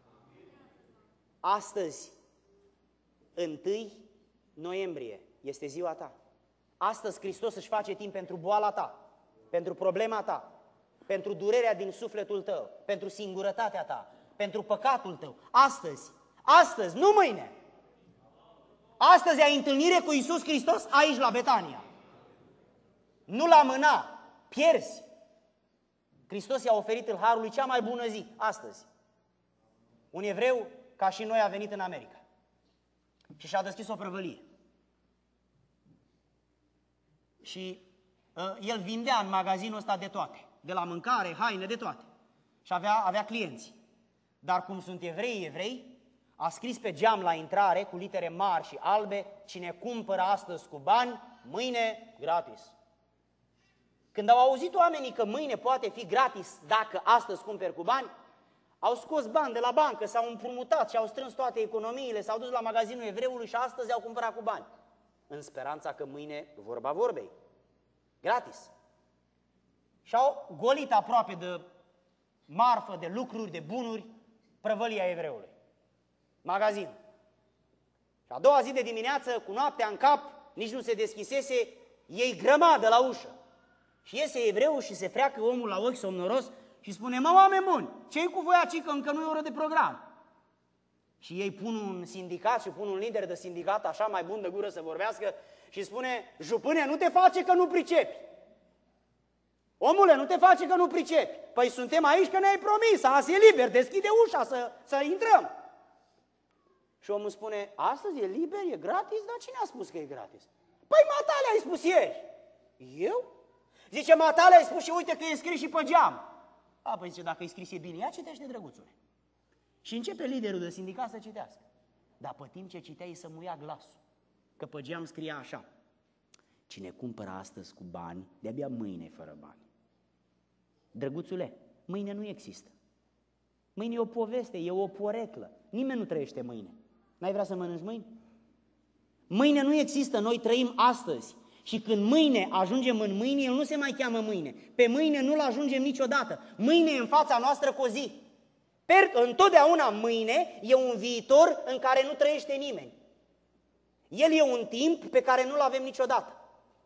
Astăzi, întâi noiembrie, este ziua ta. Astăzi Hristos își face timp pentru boala ta, pentru problema ta, pentru durerea din sufletul tău, pentru singurătatea ta, pentru păcatul tău. Astăzi, astăzi, nu mâine. Astăzi ai întâlnire cu Iisus Hristos aici la Betania. Nu la mâna, pierzi. Hristos i-a oferit tâlharului cea mai bună zi, astăzi. Un evreu, ca și noi, a venit în America și și-a deschis o prăvălie. Și uh, el vindea în magazinul ăsta de toate, de la mâncare, haine, de toate. Și avea, avea clienți. Dar cum sunt evrei, evrei, a scris pe geam la intrare, cu litere mari și albe, cine cumpără astăzi cu bani, mâine gratis. Când au auzit oamenii că mâine poate fi gratis dacă astăzi cumperi cu bani, au scos bani de la bancă, s-au împrumutat și au strâns toate economiile, s-au dus la magazinul evreului și astăzi au cumpărat cu bani. În speranța că mâine, vorba vorbei, gratis. Și-au golit aproape de marfă, de lucruri, de bunuri, prăvălia evreului. Magazin. Și a doua zi de dimineață, cu noaptea în cap, nici nu se deschisese, ei grămadă la ușă. Și iese evreul și se freacă omul la ochi somnoros și spune, mă, oameni buni, ce-i cu voi aici, că încă nu e oră de program? Și ei pun un sindicat și pun un lider de sindicat așa mai bun de gură să vorbească și spune, jupâne, nu te face că nu pricepi. Omule, nu te face că nu pricepi. Păi suntem aici că ne-ai promis, azi e liber, deschide ușa să, să intrăm. Și omul spune, astăzi e liber, e gratis, dar cine a spus că e gratis? Păi matale ai spus ieri. Eu? Zice, matale ai spus și uite că e scris și pe geam. A, păi zice, dacă e scris e bine, ia citește, drăguțule. Și începe liderul de sindicat să citească. Dar pe timp ce citea, îi să muia glasul. Că pe geam scria așa: cine cumpără astăzi cu bani, de-abia mâine e fără bani. Drăguțule, mâine nu există. Mâine e o poveste, e o poreclă. Nimeni nu trăiește mâine. N-ai vrea să mănânci mâine? Mâine nu există, noi trăim astăzi. Și când mâine ajungem în mâine, el nu se mai cheamă mâine. Pe mâine nu-l ajungem niciodată. Mâine e în fața noastră cu o zi. Per, întotdeauna mâine e un viitor în care nu trăiește nimeni. El e un timp pe care nu-l avem niciodată.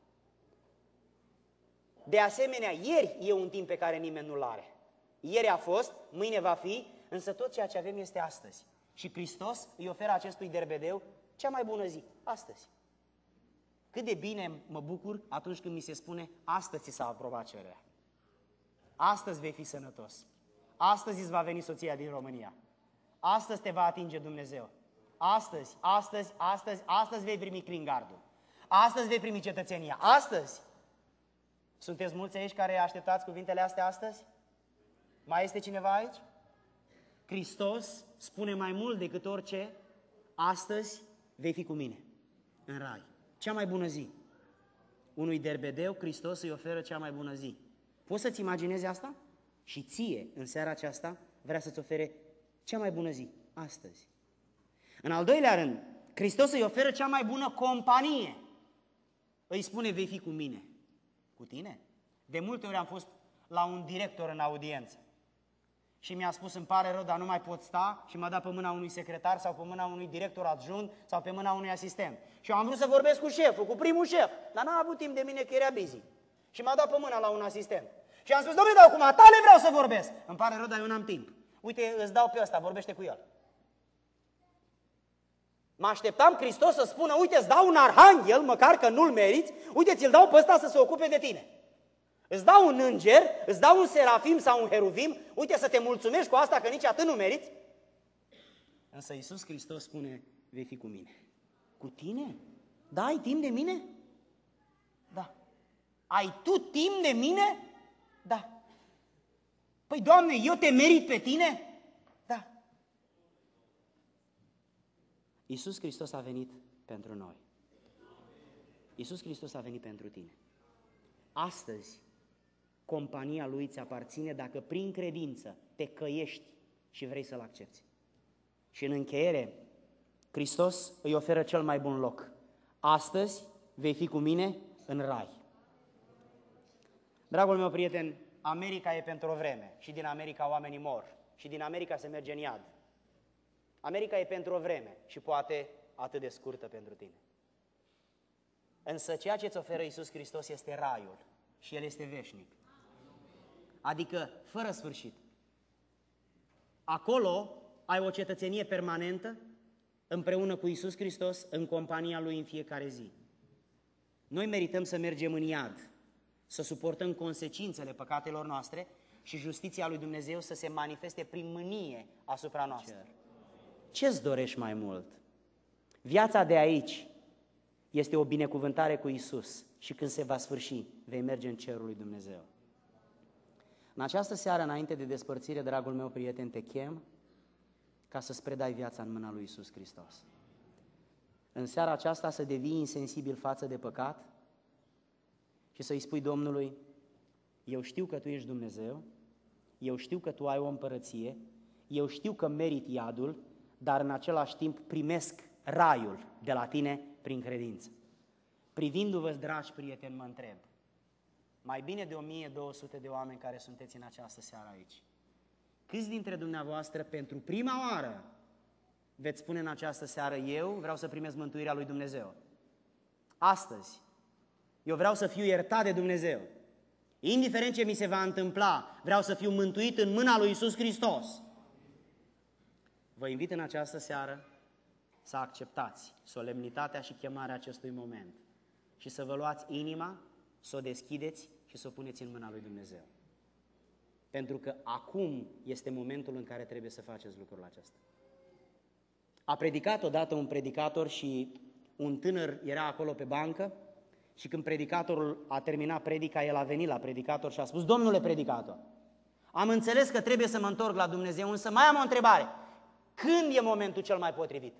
De asemenea, ieri e un timp pe care nimeni nu-l are. Ieri a fost, mâine va fi, însă tot ceea ce avem este astăzi. Și Hristos îi oferă acestui derbedeu cea mai bună zi, astăzi. Cât de bine mă bucur atunci când mi se spune: astăzi ți s-a aprobat cererea. Astăzi vei fi sănătos. Astăzi îți va veni soția din România. Astăzi te va atinge Dumnezeu. Astăzi, astăzi, astăzi, astăzi vei primi green cardul. Astăzi vei primi cetățenia. Astăzi. Sunteți mulți aici care așteptați cuvintele astea astăzi? Mai este cineva aici? Hristos spune mai mult decât orice: astăzi vei fi cu mine în rai. Cea mai bună zi. Unui derbedeu, Hristos îi oferă cea mai bună zi. Poți să-ți imaginezi asta? Și ție, în seara aceasta, vrea să-ți ofere cea mai bună zi, astăzi. În al doilea rând, Hristos îi oferă cea mai bună companie. Îi spune: vei fi cu mine. Cu tine? De multe ori am fost la un director în audiență și mi-a spus: îmi pare rău, dar nu mai pot sta, și m-a dat pe mâna unui secretar sau pe mâna unui director adjunct sau pe mâna unui asistent. Și eu am vrut să vorbesc cu șeful, cu primul șef, dar n-a avut timp de mine că era busy. Și m-a dat pe mâna la un asistent. Și am spus: dom'le, dar acum tale vreau să vorbesc. Îmi pare rău, dar eu n-am timp. Uite, îți dau pe ăsta, vorbește cu el. Mă așteptam Hristos să spună: uite, îți dau un arhanghel, măcar că nu-l meriți, uite, ți-l dau pe ăsta să se ocupe de tine. Îți dau un înger, îți dau un serafim sau un heruvim, uite, să te mulțumești cu asta, că nici atât nu meriți. Însă Iisus Hristos spune: vei fi cu mine. Cu tine? Da, ai timp de mine? Da. Ai tu timp de mine? Da. Păi, Doamne, eu te merit pe tine? Da. Iisus Hristos a venit pentru noi. Iisus Hristos a venit pentru tine. Astăzi, compania Lui ți aparține dacă prin credință te căiești și vrei să-L accepți. Și în încheiere, Hristos îi oferă cel mai bun loc. Astăzi vei fi cu mine în rai. Dragul meu prieten, America e pentru o vreme și din America oamenii mor și din America se merge în iad. America e pentru o vreme și poate atât de scurtă pentru tine. Însă ceea ce îți oferă Iisus Hristos este raiul și El este veșnic. Adică fără sfârșit. Acolo ai o cetățenie permanentă împreună cu Iisus Hristos în compania Lui în fiecare zi. Noi merităm să mergem în iad, să suportăm consecințele păcatelor noastre și justiția lui Dumnezeu să se manifeste prin mânie asupra noastră. Ce-ți dorești mai mult? Viața de aici este o binecuvântare cu Iisus și când se va sfârși, vei merge în cerul lui Dumnezeu. În această seară, înainte de despărțire, dragul meu prieten, te chem ca să-ți predai viața în mâna lui Iisus Hristos. În seara aceasta să devii insensibil față de păcat și să-i spui Domnului: eu știu că Tu ești Dumnezeu, eu știu că Tu ai o împărăție, eu știu că merit iadul, dar în același timp primesc raiul de la Tine prin credință. Privindu-vă, dragi prieteni, mă întreb, mai bine de o mie două sute de oameni care sunteți în această seară aici, câți dintre dumneavoastră pentru prima oară veți spune în această seară: eu vreau să primesc mântuirea lui Dumnezeu? Astăzi, eu vreau să fiu iertat de Dumnezeu. Indiferent ce mi se va întâmpla, vreau să fiu mântuit în mâna lui Iisus Hristos. Vă invit în această seară să acceptați solemnitatea și chemarea acestui moment și să vă luați inima, să o deschideți și să o puneți în mâna lui Dumnezeu. Pentru că acum este momentul în care trebuie să faceți lucrul acesta. A predicat odată un predicator și un tânăr era acolo pe bancă și când predicatorul a terminat predica, el a venit la predicator și a spus: domnule predicator, Am înțeles că trebuie să mă întorc la Dumnezeu, însă mai am o întrebare. Când e momentul cel mai potrivit?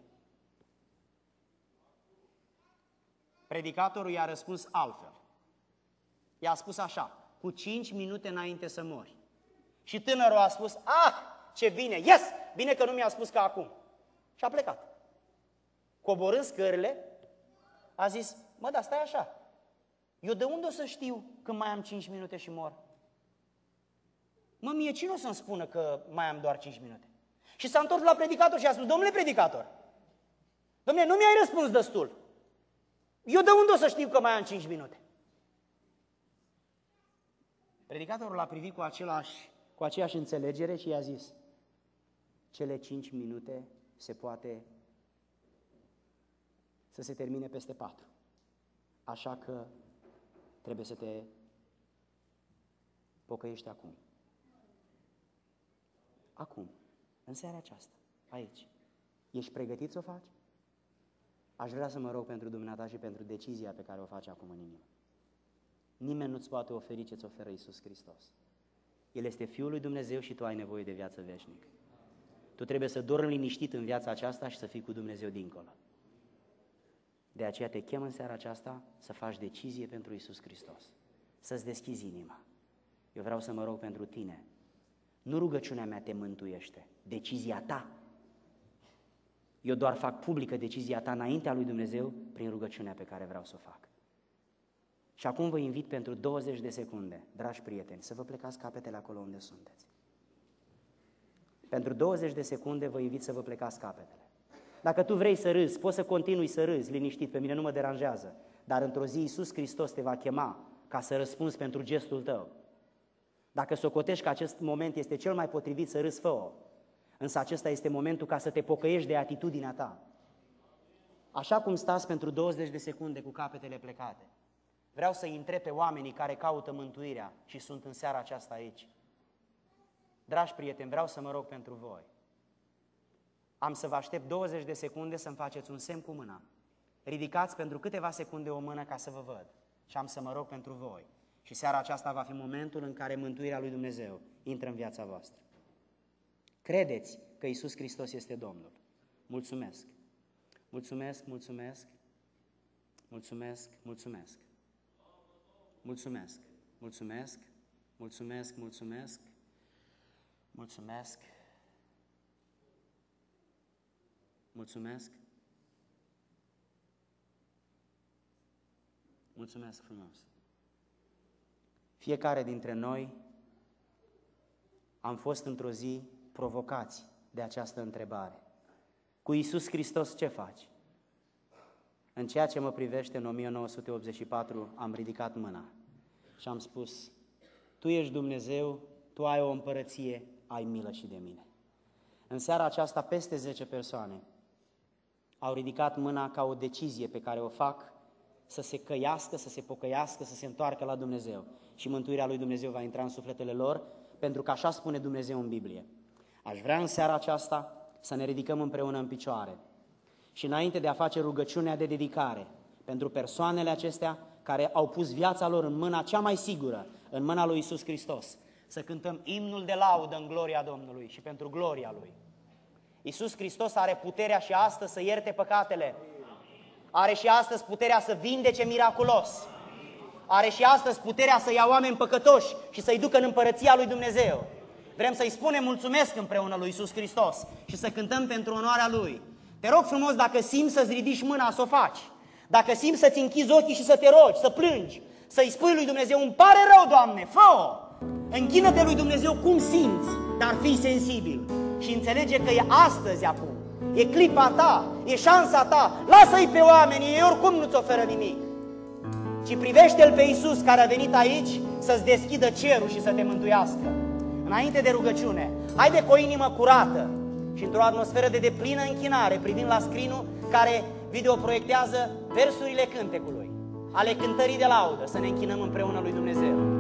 Predicatorul i-a răspuns altfel. I-a spus așa, cu cinci minute înainte să mori. Și tânărul a spus, ah, ce bine, yes, bine că nu mi-a spus că acum. Și a plecat. Coborând scările, a zis, mă, dar stai așa, eu de unde o să știu când mai am cinci minute și mor? Mă, mie cine o să-mi spună că mai am doar cinci minute? Și s-a întors la predicator și a spus, domnule predicator, domnule, nu mi-ai răspuns destul. Eu de unde o să știu că mai am cinci minute? Predicatorul l-a privit cu, același, cu aceeași înțelegere și i-a zis, cele cinci minute se poate să se termine peste patru. Așa că trebuie să te pocăiești acum. Acum, în seara aceasta, aici. Ești pregătit să o faci? Aș vrea să mă rog pentru dumneata și pentru decizia pe care o faci acum în inimă. Nimeni nu-ți poate oferi ce-ți oferă Iisus Hristos. El este Fiul lui Dumnezeu și tu ai nevoie de viață veșnică. Tu trebuie să dormi liniștit în viața aceasta și să fii cu Dumnezeu dincolo. De aceea te chem în seara aceasta să faci decizie pentru Iisus Hristos. Să-ți deschizi inima. Eu vreau să mă rog pentru tine. Nu rugăciunea mea te mântuiește, decizia ta. Eu doar fac publică decizia ta înaintea lui Dumnezeu prin rugăciunea pe care vreau să o fac. Și acum vă invit pentru douăzeci de secunde, dragi prieteni, să vă plecați capetele acolo unde sunteți. Pentru douăzeci de secunde vă invit să vă plecați capetele. Dacă tu vrei să râzi, poți să continui să râzi liniștit, pe mine nu mă deranjează, dar într-o zi Iisus Hristos te va chema ca să răspunzi pentru gestul tău. Dacă socotești că acest moment este cel mai potrivit să râzi, fă-o. Însă acesta este momentul ca să te pocăiești de atitudinea ta. Așa cum stați pentru douăzeci de secunde cu capetele plecate, vreau să-i întreb pe oamenii care caută mântuirea și sunt în seara aceasta aici. Dragi prieteni, vreau să mă rog pentru voi. Am să vă aștept douăzeci de secunde să-mi faceți un semn cu mâna. Ridicați pentru câteva secunde o mână ca să vă văd. Și am să mă rog pentru voi. Și seara aceasta va fi momentul în care mântuirea lui Dumnezeu intră în viața voastră. Credeți că Iisus Hristos este Domnul. Mulțumesc. Mulțumesc, mulțumesc. Mulțumesc, mulțumesc. Mulțumesc. Mulțumesc. Mulțumesc, mulțumesc. Mulțumesc. Mulțumesc. Mulțumesc frumos. Fiecare dintre noi am fost într-o zi provocați de această întrebare. Cu Iisus Hristos ce faci? În ceea ce mă privește, în o mie nouă sute optzeci și patru am ridicat mâna și am spus, Tu ești Dumnezeu, Tu ai o împărăție, ai milă și de mine. În seara aceasta peste zece persoane au ridicat mâna ca o decizie pe care o fac să se căiască, să se pocăiască, să se întoarcă la Dumnezeu. Și mântuirea lui Dumnezeu va intra în sufletele lor, pentru că așa spune Dumnezeu în Biblie. Aș vrea în seara aceasta să ne ridicăm împreună în picioare. Și înainte de a face rugăciunea de dedicare pentru persoanele acestea care au pus viața lor în mâna cea mai sigură, în mâna lui Iisus Hristos, să cântăm imnul de laudă în gloria Domnului și pentru gloria Lui. Iisus Hristos are puterea și astăzi să ierte păcatele. Are și astăzi puterea să vindece miraculos. Are și astăzi puterea să ia oameni păcătoși și să-i ducă în împărăția lui Dumnezeu. Vrem să-i spunem mulțumesc împreună lui Iisus Hristos și să cântăm pentru onoarea Lui. Te rog frumos, dacă simți să-ți ridici mâna, să o faci. Dacă simți să-ți închizi ochii și să te rogi, să plângi, să-i spui lui Dumnezeu, îmi pare rău, Doamne, fă-o! Închină-te lui Dumnezeu cum simți, dar fii sensibil și înțelege că e astăzi acum. E clipa ta, e șansa ta, lasă-i pe oameni, ei oricum nu-ți oferă nimic. Ci privește-L pe Iisus care a venit aici să-ți deschidă cerul și să te mântuiască. Înainte de rugăciune, haide cu o inimă curată și într-o atmosferă de deplină închinare, privind la screen-ul care videoproiectează versurile cântecului, ale cântării de laudă, să ne închinăm împreună lui Dumnezeu.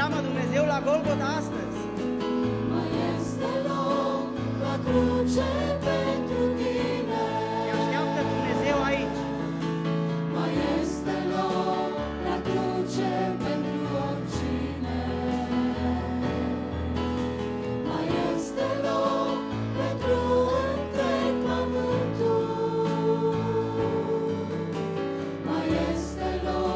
cheamă Dumnezeu la Golgota astăzi. Mai este loc la cruce pentru tine. Te așteaptă Dumnezeu aici. Mai este loc la cruce pentru oricine. Mai este loc pentru întreg pământul. Mai este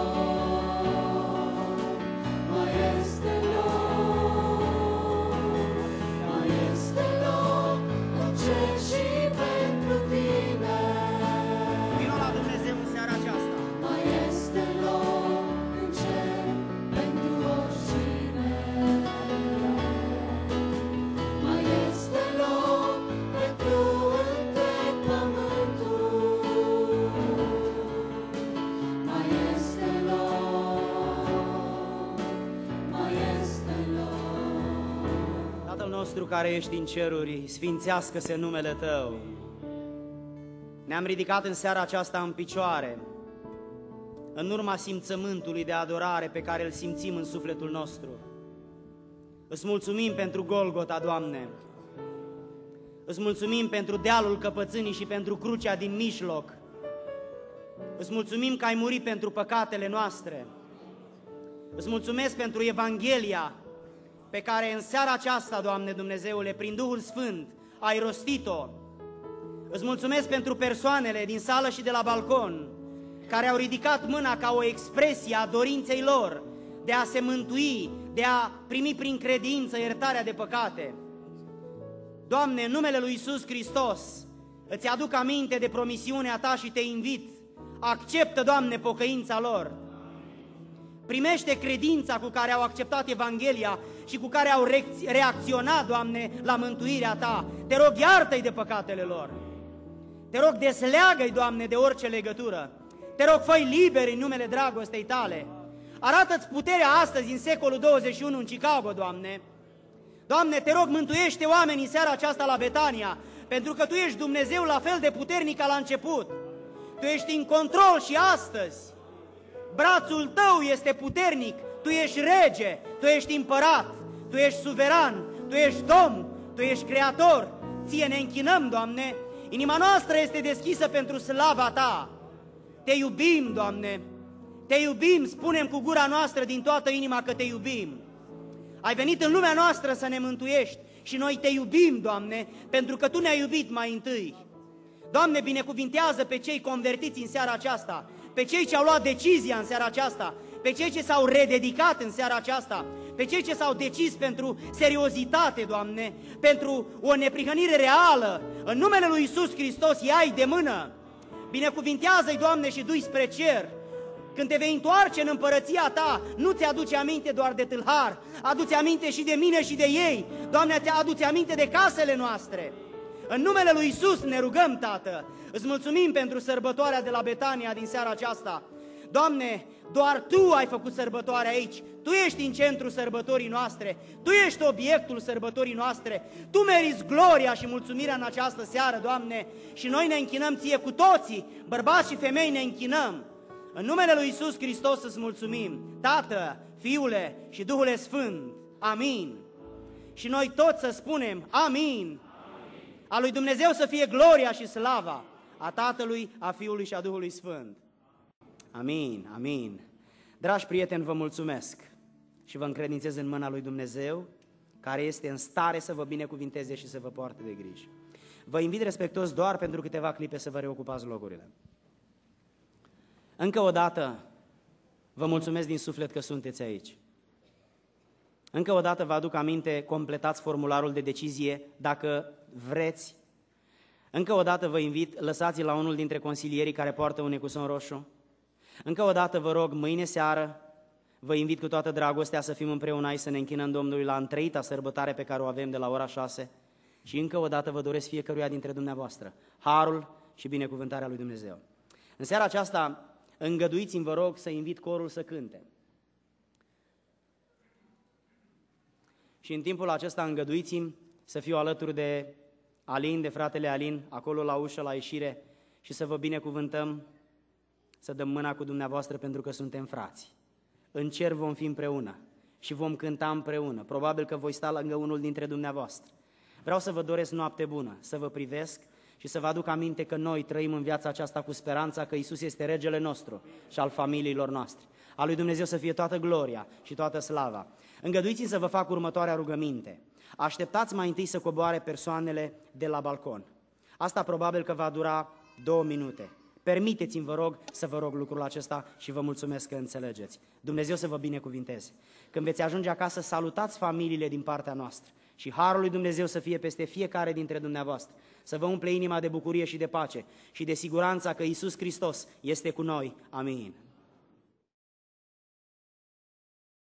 loc, mai este loc, mai este loc în cer și pentru tine. Vino la Dumnezeu în seara aceasta. Mai este loc în cer pentru oricine. Mai este loc pentru întreg pământul. Mai este loc, mai este loc. Tatăl nostru care ești în ceruri, sfințească-se numele Tău. Ne-am ridicat în seara aceasta în picioare, în urma simțământului de adorare pe care îl simțim în sufletul nostru. Îți mulțumim pentru Golgota, Doamne. Îți mulțumim pentru dealul căpățânii și pentru crucea din mijloc. Îți mulțumim că ai murit pentru păcatele noastre. Îți mulțumesc pentru Evanghelia pe care în seara aceasta, Doamne Dumnezeule, prin Duhul Sfânt, ai rostit-o. Îți mulțumesc pentru persoanele din sală și de la balcon care au ridicat mâna ca o expresie a dorinței lor de a se mântui, de a primi prin credință iertarea de păcate. Doamne, în numele lui Iisus Hristos, îți aduc aminte de promisiunea Ta și te invit. Acceptă, Doamne, pocăința lor. Primește credința cu care au acceptat Evanghelia și cu care au reacționat, Doamne, la mântuirea Ta. Te rog, iartă-i de păcatele lor. Te rog, desleagă-i, Doamne, de orice legătură. Te rog, fă-i liberi în numele dragostei Tale. Arată-ți puterea astăzi, în secolul douăzeci și unu, în Chicago, Doamne. Doamne, te rog, mântuiește oamenii în seara aceasta la Betania, pentru că Tu ești Dumnezeu la fel de puternic ca la început. Tu ești în control și astăzi. Brațul Tău este puternic, Tu ești rege, Tu ești împărat, Tu ești suveran, Tu ești Domn, Tu ești creator. Ție ne închinăm, Doamne, inima noastră este deschisă pentru slava Ta. Te iubim, Doamne, Te iubim, spunem cu gura noastră din toată inima că Te iubim. Ai venit în lumea noastră să ne mântuiești și noi Te iubim, Doamne, pentru că Tu ne-ai iubit mai întâi. Doamne, binecuvintează pe cei convertiți în seara aceasta, pe cei ce au luat decizia în seara aceasta, pe cei ce s-au rededicat în seara aceasta, pe cei ce s-au decis pentru seriozitate, Doamne, pentru o neprihănire reală. În numele lui Iisus Hristos, ia-i de mână, binecuvintează-i, Doamne, și du-i spre cer. Când te vei întoarce în împărăția Ta, nu ți-aduce aminte doar de tâlhar, adu-ți aminte și de mine și de ei. Doamne, adu-ți aminte de casele noastre. În numele lui Iisus ne rugăm, Tată. Îți mulțumim pentru sărbătoarea de la Betania din seara aceasta. Doamne, doar Tu ai făcut sărbătoarea aici. Tu ești în centrul sărbătorii noastre. Tu ești obiectul sărbătorii noastre. Tu meriți gloria și mulțumirea în această seară, Doamne. Și noi ne închinăm Ție cu toții, bărbați și femei, ne închinăm. În numele lui Iisus Hristos îți mulțumim, Tată, Fiule și Duhul Sfânt. Amin. Și noi toți să spunem amin. A lui Dumnezeu să fie gloria și slava, a Tatălui, a Fiului și a Duhului Sfânt. Amin, amin. Dragi prieteni, vă mulțumesc și vă încredințez în mâna lui Dumnezeu, care este în stare să vă binecuvinteze și să vă poarte de grijă. Vă invit respectuos doar pentru câteva clipe să vă reocupați locurile. Încă o dată vă mulțumesc din suflet că sunteți aici. Încă o dată vă aduc aminte, completați formularul de decizie dacă vreți. Încă o dată vă invit, lăsați-l la unul dintre consilierii care poartă un ecuson roșu. Încă o dată vă rog, mâine seară, vă invit cu toată dragostea să fim împreună aici, să ne închinăm Domnului la întreita sărbătoare pe care o avem de la ora șase. Și încă o dată vă doresc fiecăruia dintre dumneavoastră harul și binecuvântarea lui Dumnezeu. În seara aceasta, îngăduiți-mi, vă rog, să invit corul să cânte. Și în timpul acesta îngăduiți-mi să fiu alături de Alin, de fratele Alin, acolo la ușă, la ieșire, și să vă binecuvântăm, să dăm mâna cu dumneavoastră pentru că suntem frați. În cer vom fi împreună și vom cânta împreună. Probabil că voi sta lângă unul dintre dumneavoastră. Vreau să vă doresc noapte bună, să vă privesc și să vă aduc aminte că noi trăim în viața aceasta cu speranța că Iisus este regele nostru și al familiilor noastre. A lui Dumnezeu să fie toată gloria și toată slava. Îngăduiți-mi să vă fac următoarea rugăminte. Așteptați mai întâi să coboare persoanele de la balcon. Asta probabil că va dura două minute. Permiteți-mi, vă rog, să vă rog lucrul acesta și vă mulțumesc că înțelegeți. Dumnezeu să vă binecuvinteze. Când veți ajunge acasă, salutați familiile din partea noastră și harul lui Dumnezeu să fie peste fiecare dintre dumneavoastră, să vă umple inima de bucurie și de pace și de siguranța că Iisus Hristos este cu noi. Amin.